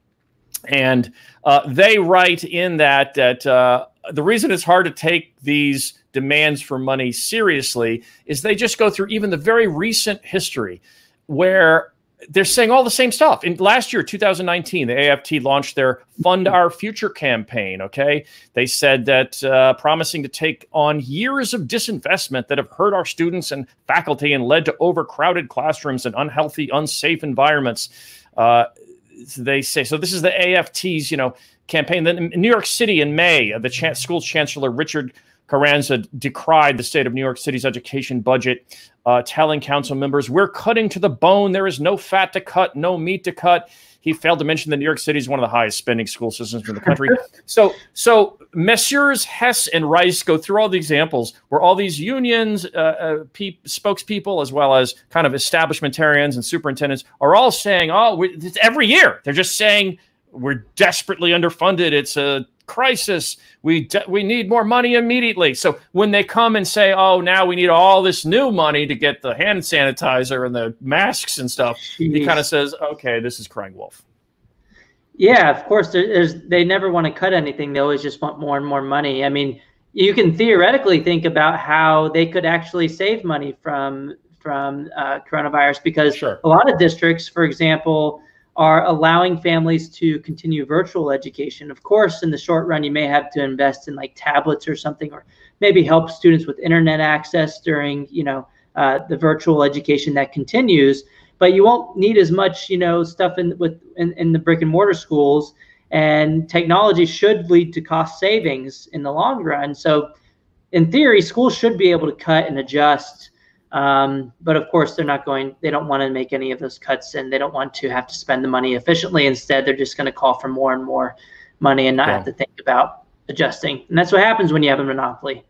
And uh, they write in that that uh, the reason it's hard to take these demands for money seriously is they just go through even the very recent history where they're saying all the same stuff. In last year, two thousand nineteen, the A F T launched their Fund Our Future campaign, okay? They said that uh, promising to take on years of disinvestment that have hurt our students and faculty and led to overcrowded classrooms and unhealthy, unsafe environments. Uh, they say, so this is the A F T's, you know, campaign. Then in New York City in May, the ch- school chancellor, Richard Carranza, decried the state of New York City's education budget, uh, telling council members, we're cutting to the bone. There is no fat to cut, no meat to cut. He failed to mention that New York City is one of the highest spending school systems in the country. so, so Messrs. Hess and Rice go through all the examples where all these unions, uh, uh, pe- spokespeople, as well as kind of establishmentarians and superintendents are all saying, oh, we, it's every year. They're just saying we're desperately underfunded. It's a crisis. We we need more money immediately. So when they come and say, oh, now we need all this new money to get the hand sanitizer and the masks and stuff, Jeez. He kind of says, okay, this is crying wolf. Yeah, of course. There's, they never want to cut anything. They always just want more and more money. I mean, you can theoretically think about how they could actually save money from, from uh, coronavirus because sure. a lot of districts, for example, are allowing families to continue virtual education. Of course, in the short run, you may have to invest in like tablets or something, or maybe help students with internet access during, you know, uh, the virtual education that continues. But you won't need as much, you know, stuff in with in, in the brick and mortar schools. And technology should lead to cost savings in the long run. So, in theory, schools should be able to cut and adjust. Um, but of course, they're not going, they don't want to make any of those cuts and they don't want to have to spend the money efficiently. Instead, they're just going to call for more and more money and not yeah. have to think about adjusting. And that's what happens when you have a monopoly.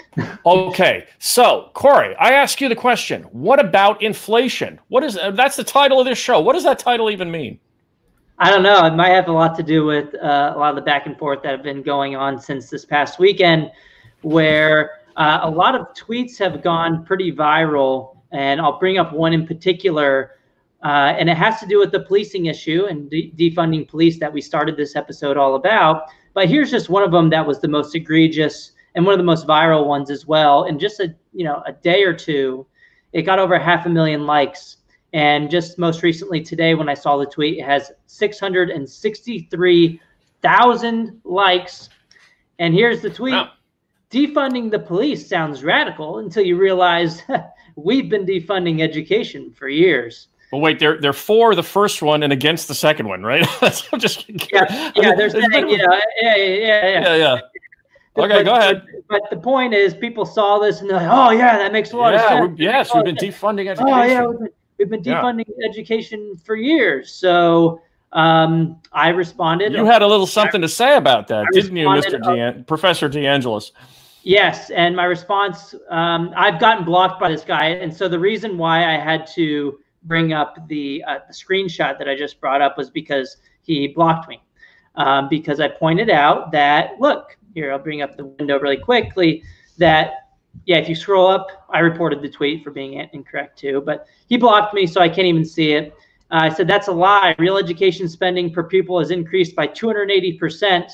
Okay. So, Corey, I ask you the question, what about inflation? What is, uh, that's the title of this show. What does that title even mean? I don't know. It might have a lot to do with uh, a lot of the back and forth that have been going on since this past weekend, where Uh, a lot of tweets have gone pretty viral, and I'll bring up one in particular, uh, and it has to do with the policing issue and de- defunding police that we started this episode all about. But here's just one of them that was the most egregious and one of the most viral ones as well. In just a you know a day or two, it got over half a million likes. And just most recently today, when I saw the tweet, it has six hundred sixty-three thousand likes. And here's the tweet. Wow. Defunding the police sounds radical until you realize we've been defunding education for years. Well, wait, they're they're for the first one and against the second one, right? I'm just yeah, yeah. They're saying, you know, yeah, yeah, yeah, yeah, yeah. Okay, but, go ahead. But, but the point is, people saw this and they're like, "Oh yeah, that makes a lot yeah, of sense." We've, yes, we've been defunding education. Oh yeah, we've been, we've been defunding yeah. education for years. So um, I responded. You had a little something I, to say about that, I didn't you, Mister Uh, Professor DeAngelis? Yes, and my response, um, I've gotten blocked by this guy, and so the reason why I had to bring up the, uh, the screenshot that I just brought up was because he blocked me. Um, because I pointed out that, look, here, I'll bring up the window really quickly, that, yeah, if you scroll up, I reported the tweet for being incorrect too, but he blocked me, so I can't even see it. Uh, I said, that's a lie. Real education spending per pupil has increased by two hundred eighty percent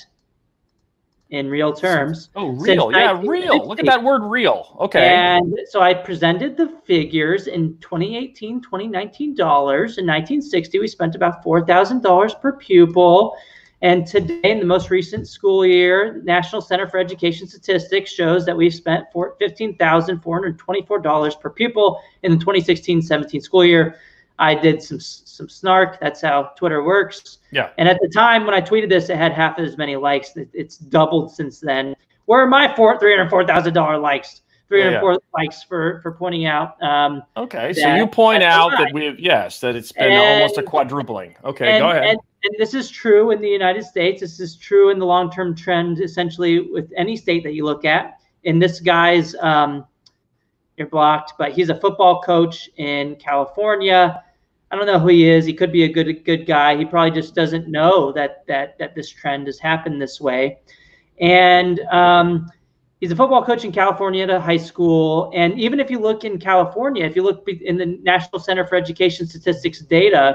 in real terms. Oh, real. Yeah, real. Look at that word real. Okay. And so I presented the figures in twenty eighteen, twenty nineteen dollars. In nineteen sixty, we spent about four thousand dollars per pupil. And today, in the most recent school year, National Center for Education Statistics shows that we've spent fifteen thousand four hundred twenty-four dollars per pupil in the twenty sixteen seventeen school year. I did some some snark. That's how Twitter works. Yeah. And at the time when I tweeted this, it had half as many likes. It's doubled since then. Where are my four three hundred four thousand dollar likes? Three hundred four yeah, yeah. likes for for pointing out. Um, okay, so you point out that we've yes that it's been and, almost a quadrupling. Okay, and, go ahead. And, and this is true in the United States. This is true in the long term trend, essentially with any state that you look at. In this guy's, um, you're blocked, but he's a football coach in California. I don't know who he is. He could be a good good guy. He probably just doesn't know that that that this trend has happened this way. And um, he's a football coach in California at a high school. And even if you look in California, if you look in the National Center for Education Statistics data,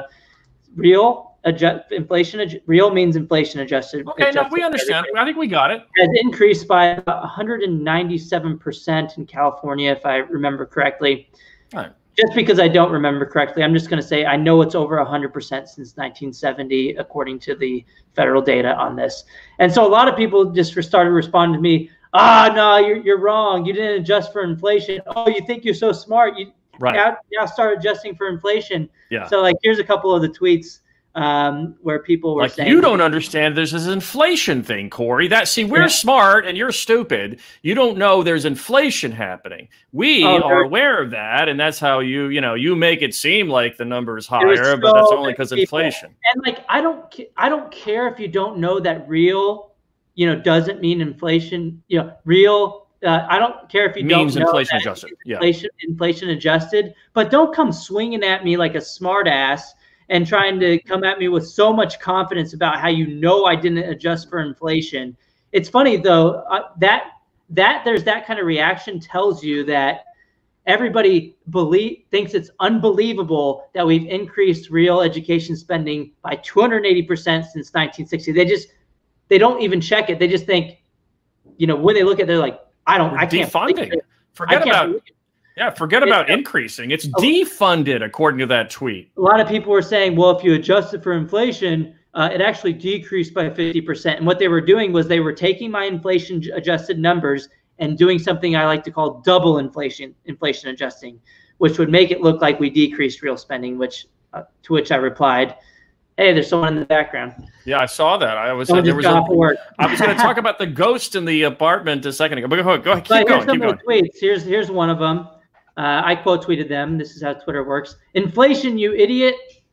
real adjust, inflation, real means inflation adjusted. Okay, adjusted no, we understand. I think we got it. Has increased by about one hundred ninety-seven percent in California, if I remember correctly. All right. Just because I don't remember correctly, I'm just going to say I know it's over one hundred percent since nineteen seventy, according to the federal data on this. And so a lot of people just started responding to me, ah, no, you're, you're wrong. You didn't adjust for inflation. Oh, you think you're so smart. You right. now, now start adjusting for inflation. Yeah. So, like, here's a couple of the tweets um, where people were like saying. You don't understand there's this inflation thing, Corey. That See, we're yeah. smart and you're stupid. You don't know there's inflation happening. We oh, are aware of that, and that's how you, you know, you make it seem like the number is higher, so but that's only because inflation. And like, I don't, I don't care if you don't know that real, you know, doesn't mean inflation. You know, real. Uh, I don't care if you means don't know inflation adjusted. Inflation, yeah. inflation adjusted. But don't come swinging at me like a smart ass and trying to come at me with so much confidence about how you know I didn't adjust for inflation. It's funny though, uh, that that there's that kind of reaction tells you that everybody believe thinks it's unbelievable that we've increased real education spending by two hundred eighty percent since nineteen sixty. They just they don't even check it. They just think, you know, when they look at it, they're like, I don't, We're I can't defunding. It. Forget I can't about. Yeah, forget about it's, increasing. It's defunded, according to that tweet. A lot of people were saying, well, if you adjust it for inflation, uh, it actually decreased by fifty percent. And what they were doing was they were taking my inflation adjusted numbers and doing something I like to call double inflation, inflation adjusting, which would make it look like we decreased real spending, which uh, to which I replied, hey, there's someone in the background. Yeah, I saw that. I was uh, there was a, I was going to talk about the ghost in the apartment a second ago. But go ahead, go ahead, keep but going. Here's some keep going. Tweets. Here's here's one of them. Uh, I quote tweeted them. This is how Twitter works. Inflation, you idiot.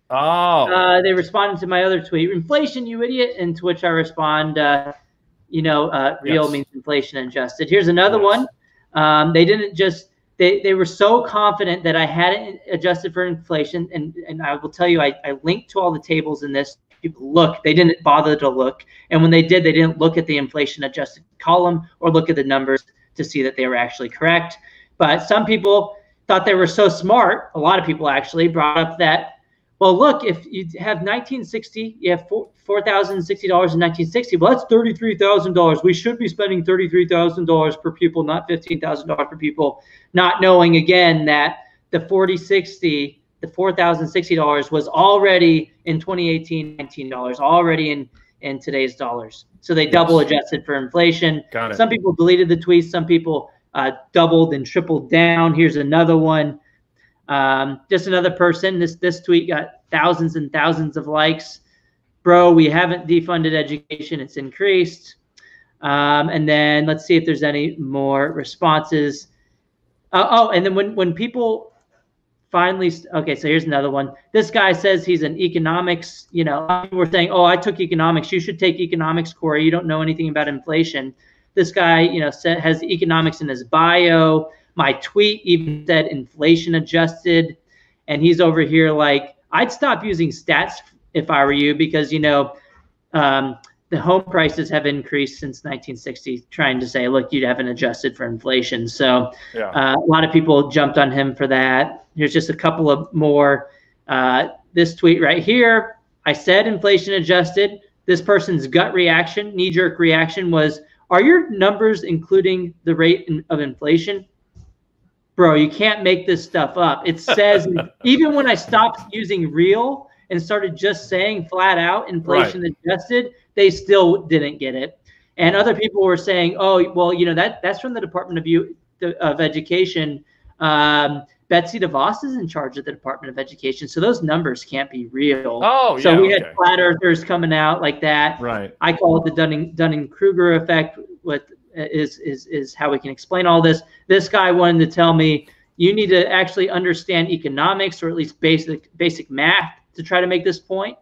Oh. Uh, they responded to my other tweet. Inflation, you idiot. And to which I respond, uh, you know, uh, real yes. means inflation adjusted. Here's another yes. one. Um, they didn't just, they, they were so confident that I hadn't adjusted for inflation. And, and I will tell you, I, I linked to all the tables in this. People look, they didn't bother to look. And when they did, they didn't look at the inflation adjusted column or look at the numbers to see that they were actually correct. But some people thought they were so smart. A lot of people actually brought up that, well, look, if you have nineteen sixty, you have four thousand sixty dollars in nineteen sixty. Well, that's thirty-three thousand dollars. We should be spending thirty-three thousand dollars per pupil, not fifteen thousand dollars per pupil, not knowing, again, that the forty sixty, the four thousand sixty dollars was already in twenty eighteen, nineteen dollars, already in, in today's dollars. So they yes. double adjusted for inflation. Got it. Some people deleted the tweets. Some people Uh, doubled and tripled down. Here's another one. Um, just another person. This this tweet got thousands and thousands of likes. Bro, we haven't defunded education. It's increased. Um, and then let's see if there's any more responses. Uh, oh, and then when, when people finally, okay, so here's another one. This guy says he's an economics, you know, people were saying, oh, I took economics. You should take economics, Corey. You don't know anything about inflation. This guy, you know, said, has economics in his bio. My tweet even said inflation adjusted. And he's over here like, I'd stop using stats if I were you, because, you know, um, the home prices have increased since nineteen sixty, trying to say, look, you haven't adjusted for inflation. So yeah. uh, a lot of people jumped on him for that. Here's just a couple of more. Uh, this tweet right here, I said inflation adjusted. This person's gut reaction, knee-jerk reaction was, are your numbers including the rate in, of inflation? Bro, you can't make this stuff up. It says, even when I stopped using real and started just saying flat out inflation right. adjusted, they still didn't get it. And other people were saying, oh, well, you know, that that's from the Department of, U, of Education. Um, Betsy DeVos is in charge of the Department of Education. So those numbers can't be real. Oh, so yeah, we okay. had flat earthers coming out like that. Right. I call it the Dunning Dunning Kruger effect. What is is is how we can explain all this. This guy wanted to tell me you need to actually understand economics, or at least basic basic math, to try to make this point.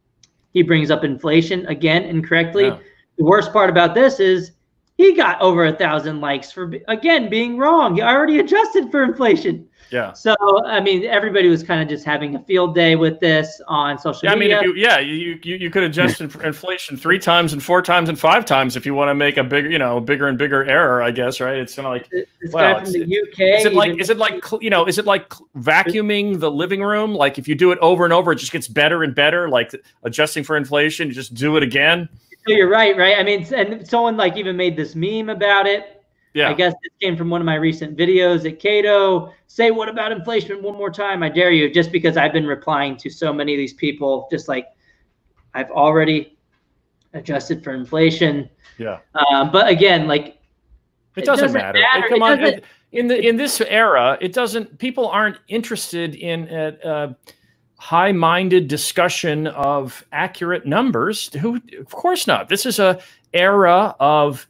He brings up inflation again incorrectly. Yeah. The worst part about this is he got over a thousand likes for, again, being wrong. He already adjusted for inflation. Yeah. So, I mean, everybody was kind of just having a field day with this on social yeah, media. I mean, if you, yeah, you, you, you could adjust inflation three times and four times and five times if you want to make a bigger, you know, bigger and bigger error, I guess, right? It's kind of like, this well, guy from the U K. Is it like, is it like, you know, is it like vacuuming the living room? Like if you do it over and over, it just gets better and better, like adjusting for inflation, you just do it again. So you're right, right? I mean, and someone like even made this meme about it. Yeah. I guess this came from one of my recent videos at Cato. Say, what about inflation one more time? I dare you, just because I've been replying to so many of these people, just like I've already adjusted for inflation. Yeah. Um, but again, like it doesn't, it doesn't matter. matter. Come on, it in the in this era, it doesn't. People aren't interested in a, a high-minded discussion of accurate numbers. Who, of course not. This is a era of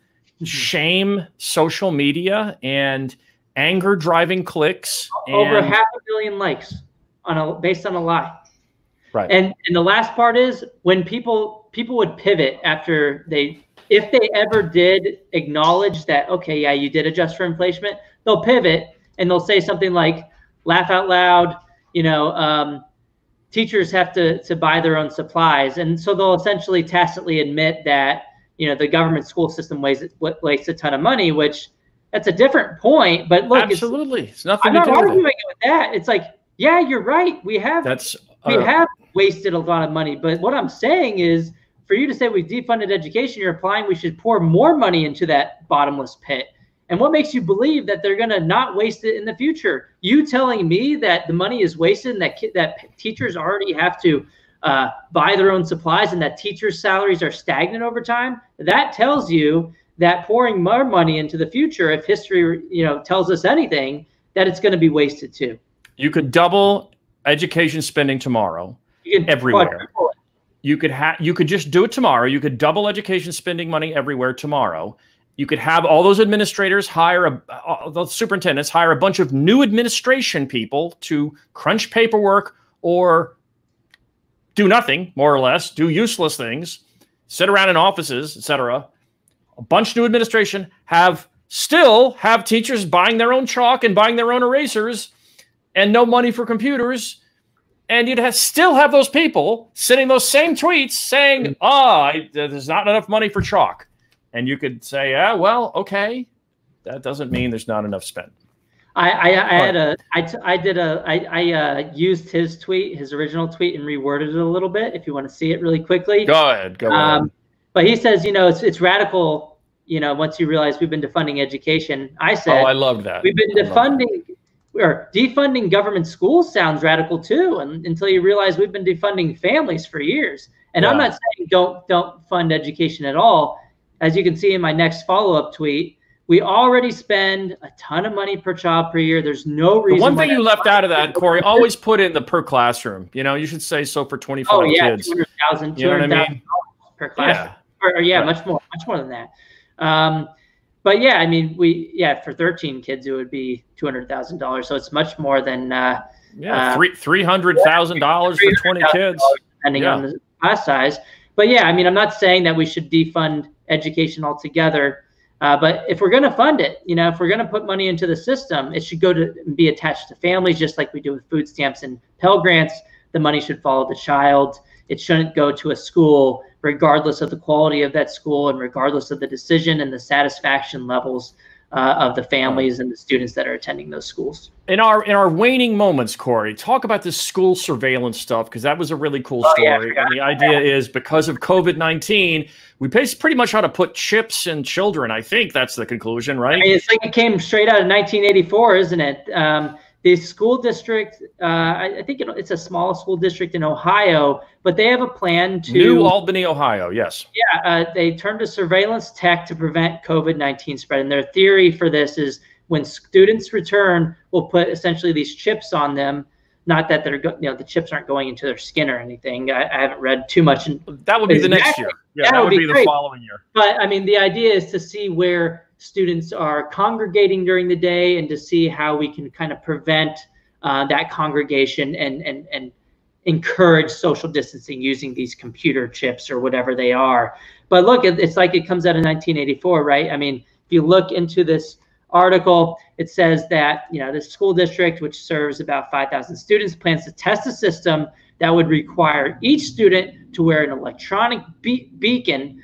shame, social media, and anger driving clicks. Over and, half a billion likes on a based on a lie. Right. And and the last part is when people people would pivot after they, if they ever did acknowledge that, okay, yeah, you did adjust for inflation, they'll pivot and they'll say something like, laugh out loud, you know, um, teachers have to to buy their own supplies. And so they'll essentially tacitly admit that, you know, the government school system wastes, wastes a ton of money, which that's a different point. But look, absolutely, it's, it's nothing I'm to not do arguing with, with that. It's like, yeah, you're right. We have that's we uh, have wasted a lot of money. But what I'm saying is, for you to say we defunded education, you're implying we should pour more money into that bottomless pit. And what makes you believe that they're going to not waste it in the future? You telling me that the money is wasted and that ki- that teachers already have to Uh, buy their own supplies and that teachers' salaries are stagnant over time, that tells you that pouring more money into the future, if history, you know, tells us anything, that it's going to be wasted too. You could double education spending tomorrow everywhere. You could have, you could just do it tomorrow. You could double education spending money everywhere tomorrow. You could have all those administrators hire a, uh, the superintendents hire a bunch of new administration people to crunch paperwork or do nothing, more or less, do useless things, sit around in offices, et cetera. A bunch of new administration have still have teachers buying their own chalk and buying their own erasers and no money for computers. And you'd have, still have those people sending those same tweets saying, ah, oh, there's not enough money for chalk. And you could say, yeah, well, okay. That doesn't mean there's not enough spent. I, I, I had a, I, t- I did a, I, I uh, used his tweet, his original tweet, and reworded it a little bit. If you want to see it really quickly, go ahead, go um, ahead. But he says, you know, it's it's radical. You know, once you realize we've been defunding education, I said, oh, I love that. We've been defunding or defunding government schools sounds radical too, and until you realize we've been defunding families for years. And yeah. I'm not saying don't don't fund education at all. As you can see in my next follow up tweet, We already spend a ton of money per child per year. There's no reason. The one thing you left out of that, Corey, always put in the per classroom. You know, you should say so for twenty-five oh, yeah, kids. two hundred thousand You know what I mean? per class. Yeah. Or, or yeah, right. much more, much more than that. Um, but yeah, I mean, we yeah for thirteen kids it would be two hundred thousand dollars. So it's much more than uh, yeah three three hundred thousand dollars for twenty kids, depending yeah. on the class size. But yeah, I mean, I'm not saying that we should defund education altogether. Uh, but if we're going to fund it, you know, if we're going to put money into the system, it should go to be attached to families, just like we do with food stamps and Pell Grants. The money should follow the child. It shouldn't go to a school, regardless of the quality of that school and regardless of the decision and the satisfaction levels uh, of the families and the students that are attending those schools. In our in our waning moments, Corey, talk about this school surveillance stuff, because that was a really cool Oh, story. yeah, and the idea is because of COVID nineteen, we pretty much ought to put chips in children. I think that's the conclusion, right? I mean, it's like it came straight out of nineteen eighty-four, isn't it? Um, the school district, uh, I, I think it, it's a small school district in Ohio, but they have a plan to— New Albany, Ohio, yes. Yeah, uh, they turned to surveillance tech to prevent COVID nineteen spread. And their theory for this is when students return, we'll put essentially these chips on them. Not that they're, go- you know, the chips aren't going into their skin or anything. I, I haven't read too much. In, that would be the next year. Yeah, that, that would be, be the following year. But I mean, the idea is to see where students are congregating during the day and to see how we can kind of prevent uh, that congregation and and and encourage social distancing using these computer chips or whatever they are. But look, it's like it comes out of nineteen eighty-four, right? I mean, if you look into this article, it says that, you know, the school district, which serves about five thousand students, plans to test a system that would require each student to wear an electronic be beacon.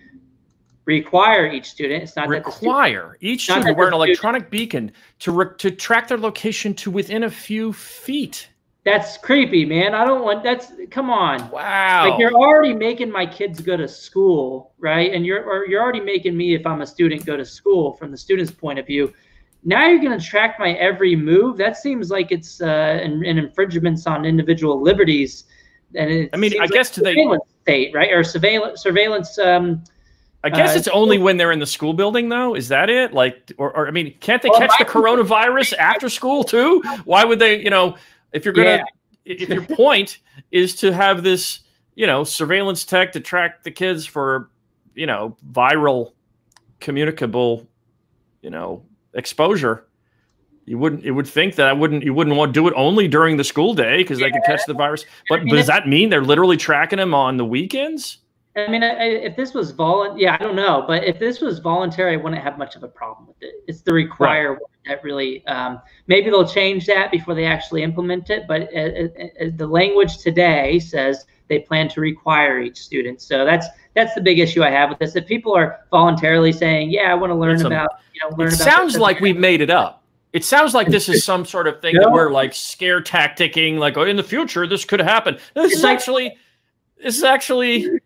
Require each student. It's not require that the each student to wear an electronic beacon to re to track their location to within a few feet. That's creepy, man. I don't want. That's come on. Wow. Like, you're already making my kids go to school, right? And you're or you're already making me, if I'm a student, go to school from the student's point of view. Now you're going to track my every move. That seems like it's uh, an, an infringements on individual liberties. And it I mean, I like guess to the state, right? Or surveillance, surveillance. Um, I guess uh, it's only when they're in the school building, though. Is that it? Like, or, or I mean, can't they well, catch the coronavirus after school too? Why would they? You know, if you're gonna, yeah. if your point is to have this, you know, surveillance tech to track the kids for, you know, viral, communicable, you know, exposure, you wouldn't. You would think that I wouldn't. You wouldn't want to do it only during the school day because yeah. they could catch the virus. But, I mean, but does that mean they're literally tracking them on the weekends? I mean, I, if this was vol, yeah, I don't know, but if this was voluntary, I wouldn't have much of a problem with it. It's the require right. that really, um, maybe they'll change that before they actually implement it. But uh, uh, the language today says they plan to require each student. So that's that's the big issue I have with this. If people are voluntarily saying, "Yeah, I want to learn a, about," you know, learn it about. Sounds like we've made it up. It sounds like this is some sort of thing no. that we're like scare tacticking, like, oh, in the future this could happen. This it's is like, actually, this is actually.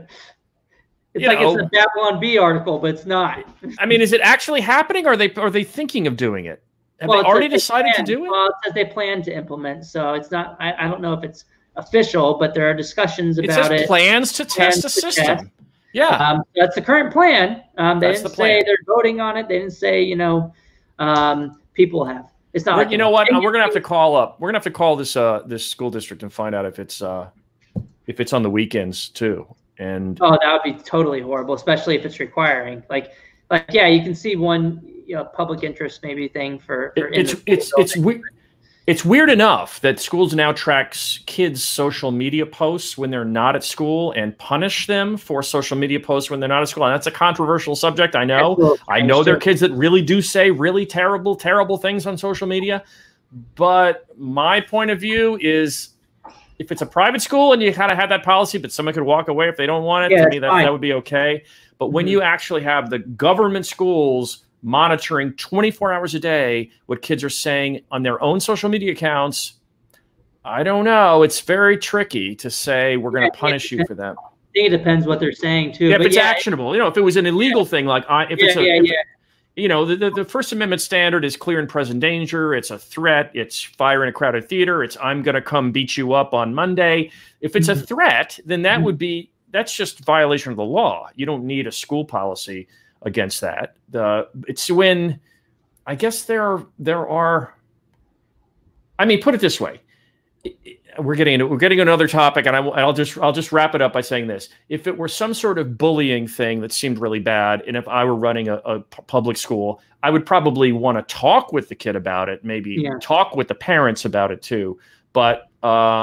It's like know, it's a Babylon B article, but it's not. I mean, is it actually happening, or are they are they thinking of doing it? Have well, they already decided plan, to do it? Well, it says they plan to implement, so it's not. I, I don't know if it's official, but there are discussions about it. Says it. plans to plans test the system. Test. Yeah, um, that's the current plan. Um, they that's didn't the plan. say they're voting on it. They didn't say, you know, um, people have. It's not. Well, like you know what? We're gonna have to call up. We're gonna have to call this uh this school district and find out if it's uh if it's on the weekends too. And oh, that would be totally horrible, especially if it's requiring. Like, like yeah, you can see one, you know, public interest maybe thing for. for it's it's it's weird. It's weird enough that schools now track kids' social media posts when they're not at school and punish them for social media posts when they're not at school. And that's a controversial subject. I know. I know there are kids that really do say really terrible, terrible things on social media. But my point of view is, if it's a private school and you kind of have that policy, but someone could walk away if they don't want it, yeah, to me, that, that would be okay. But when mm-hmm. you actually have the government schools monitoring twenty-four hours a day what kids are saying on their own social media accounts, I don't know. It's very tricky to say we're going to yeah, punish you for that. I think it depends what they're saying, too. Yeah, but if it's yeah, actionable. You know, if it was an illegal yeah. thing, like I, if yeah, it's a, yeah, if, yeah. you know, the, the, the First Amendment standard is clear and present danger. It's a threat. It's fire in a crowded theater. It's I'm going to come beat you up on Monday. If it's a threat, then that would be, that's just violation of the law. You don't need a school policy against that. The it's when I guess there there are. I mean, put it this way. We're getting into, we're getting another topic, and I, I'll just I'll just wrap it up by saying this: if it were some sort of bullying thing that seemed really bad, and if I were running a, a public school, I would probably want to talk with the kid about it, maybe yeah. talk with the parents about it too. But uh,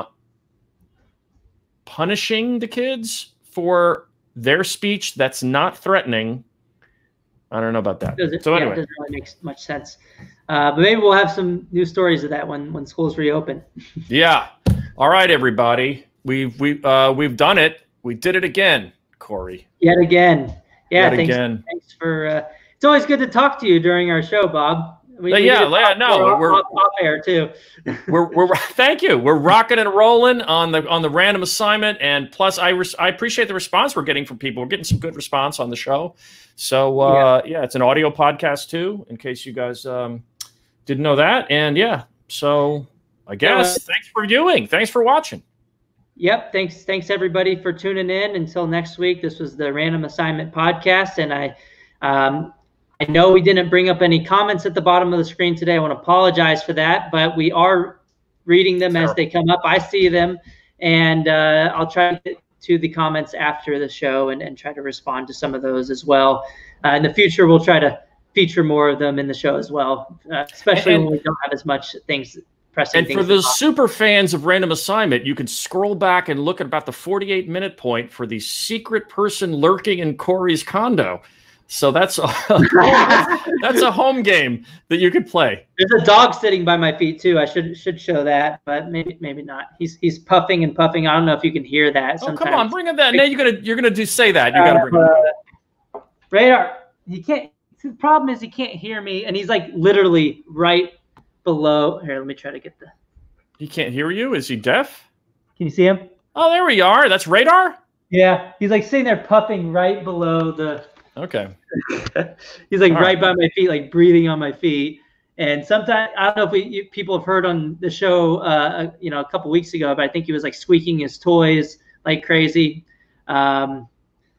punishing the kids for their speech that's not threatening, I don't know about that. It, so yeah, anyway, it doesn't really make much sense. Uh, but maybe we'll have some new stories of that when when schools reopen. Yeah. All right, everybody. We've we uh we've done it. We did it again, Corey. Yet again. Yeah. Yet thanks, again. Thanks for. Uh, it's always good to talk to you during our show, Bob. We, uh, we yeah. Yeah. No, we're, we're off, off air too. we're we're thank you. We're rocking and rolling on the on the random assignment, and plus, I res, I appreciate the response we're getting from people. We're getting some good response on the show. So uh, yeah. yeah, it's an audio podcast too, in case you guys um, didn't know that. And yeah, so I guess yeah. thanks for viewing. Thanks for watching. Yep. Thanks. Thanks everybody for tuning in. Until next week, this was the Random Assignment Podcast. And I, um, I know we didn't bring up any comments at the bottom of the screen today. I want to apologize for that, but we are reading them as they come up. I see them, and uh, I'll try to get to the comments after the show and, and try to respond to some of those as well. Uh, in the future, we'll try to feature more of them in the show as well, uh, especially and, when we don't have as much things pressing. And things for the super fans of Random Assignment, you can scroll back and look at about the forty-eight minute point for the secret person lurking in Corey's condo. So that's a, that's a home game that you could play. There's a dog sitting by my feet too. I should should show that, but maybe maybe not. He's he's puffing and puffing. I don't know if you can hear that. Oh, come on, bring it that. Now you're gonna you're gonna do say that. You gotta bring uh, it. Uh, radar. He can't. The problem is he can't hear me, and he's like literally right below. Here, let me try to get the. He can't hear you. Is he deaf? Can you see him? Oh, there we are. That's Radar. Yeah, he's like sitting there puffing right below the. Okay. He's like All right, right by my feet, like breathing on my feet. And sometimes I don't know if we you, people have heard on the show, uh, you know, a couple weeks ago, but I think he was like squeaking his toys like crazy. Um,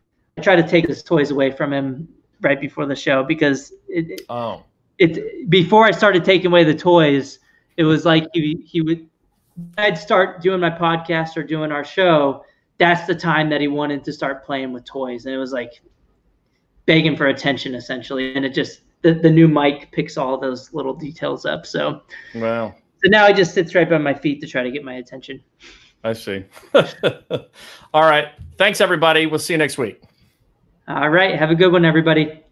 I try to take his toys away from him right before the show because it, oh, it before I started taking away the toys, it was like he he would. I'd start doing my podcast or doing our show. That's the time that he wanted to start playing with toys, and it was like begging for attention essentially, and it just the, the new mic picks all those little details up. So wow. So now he just sits right by my feet to try to get my attention. I see. All right. Thanks everybody. We'll see you next week. All right. Have a good one, everybody.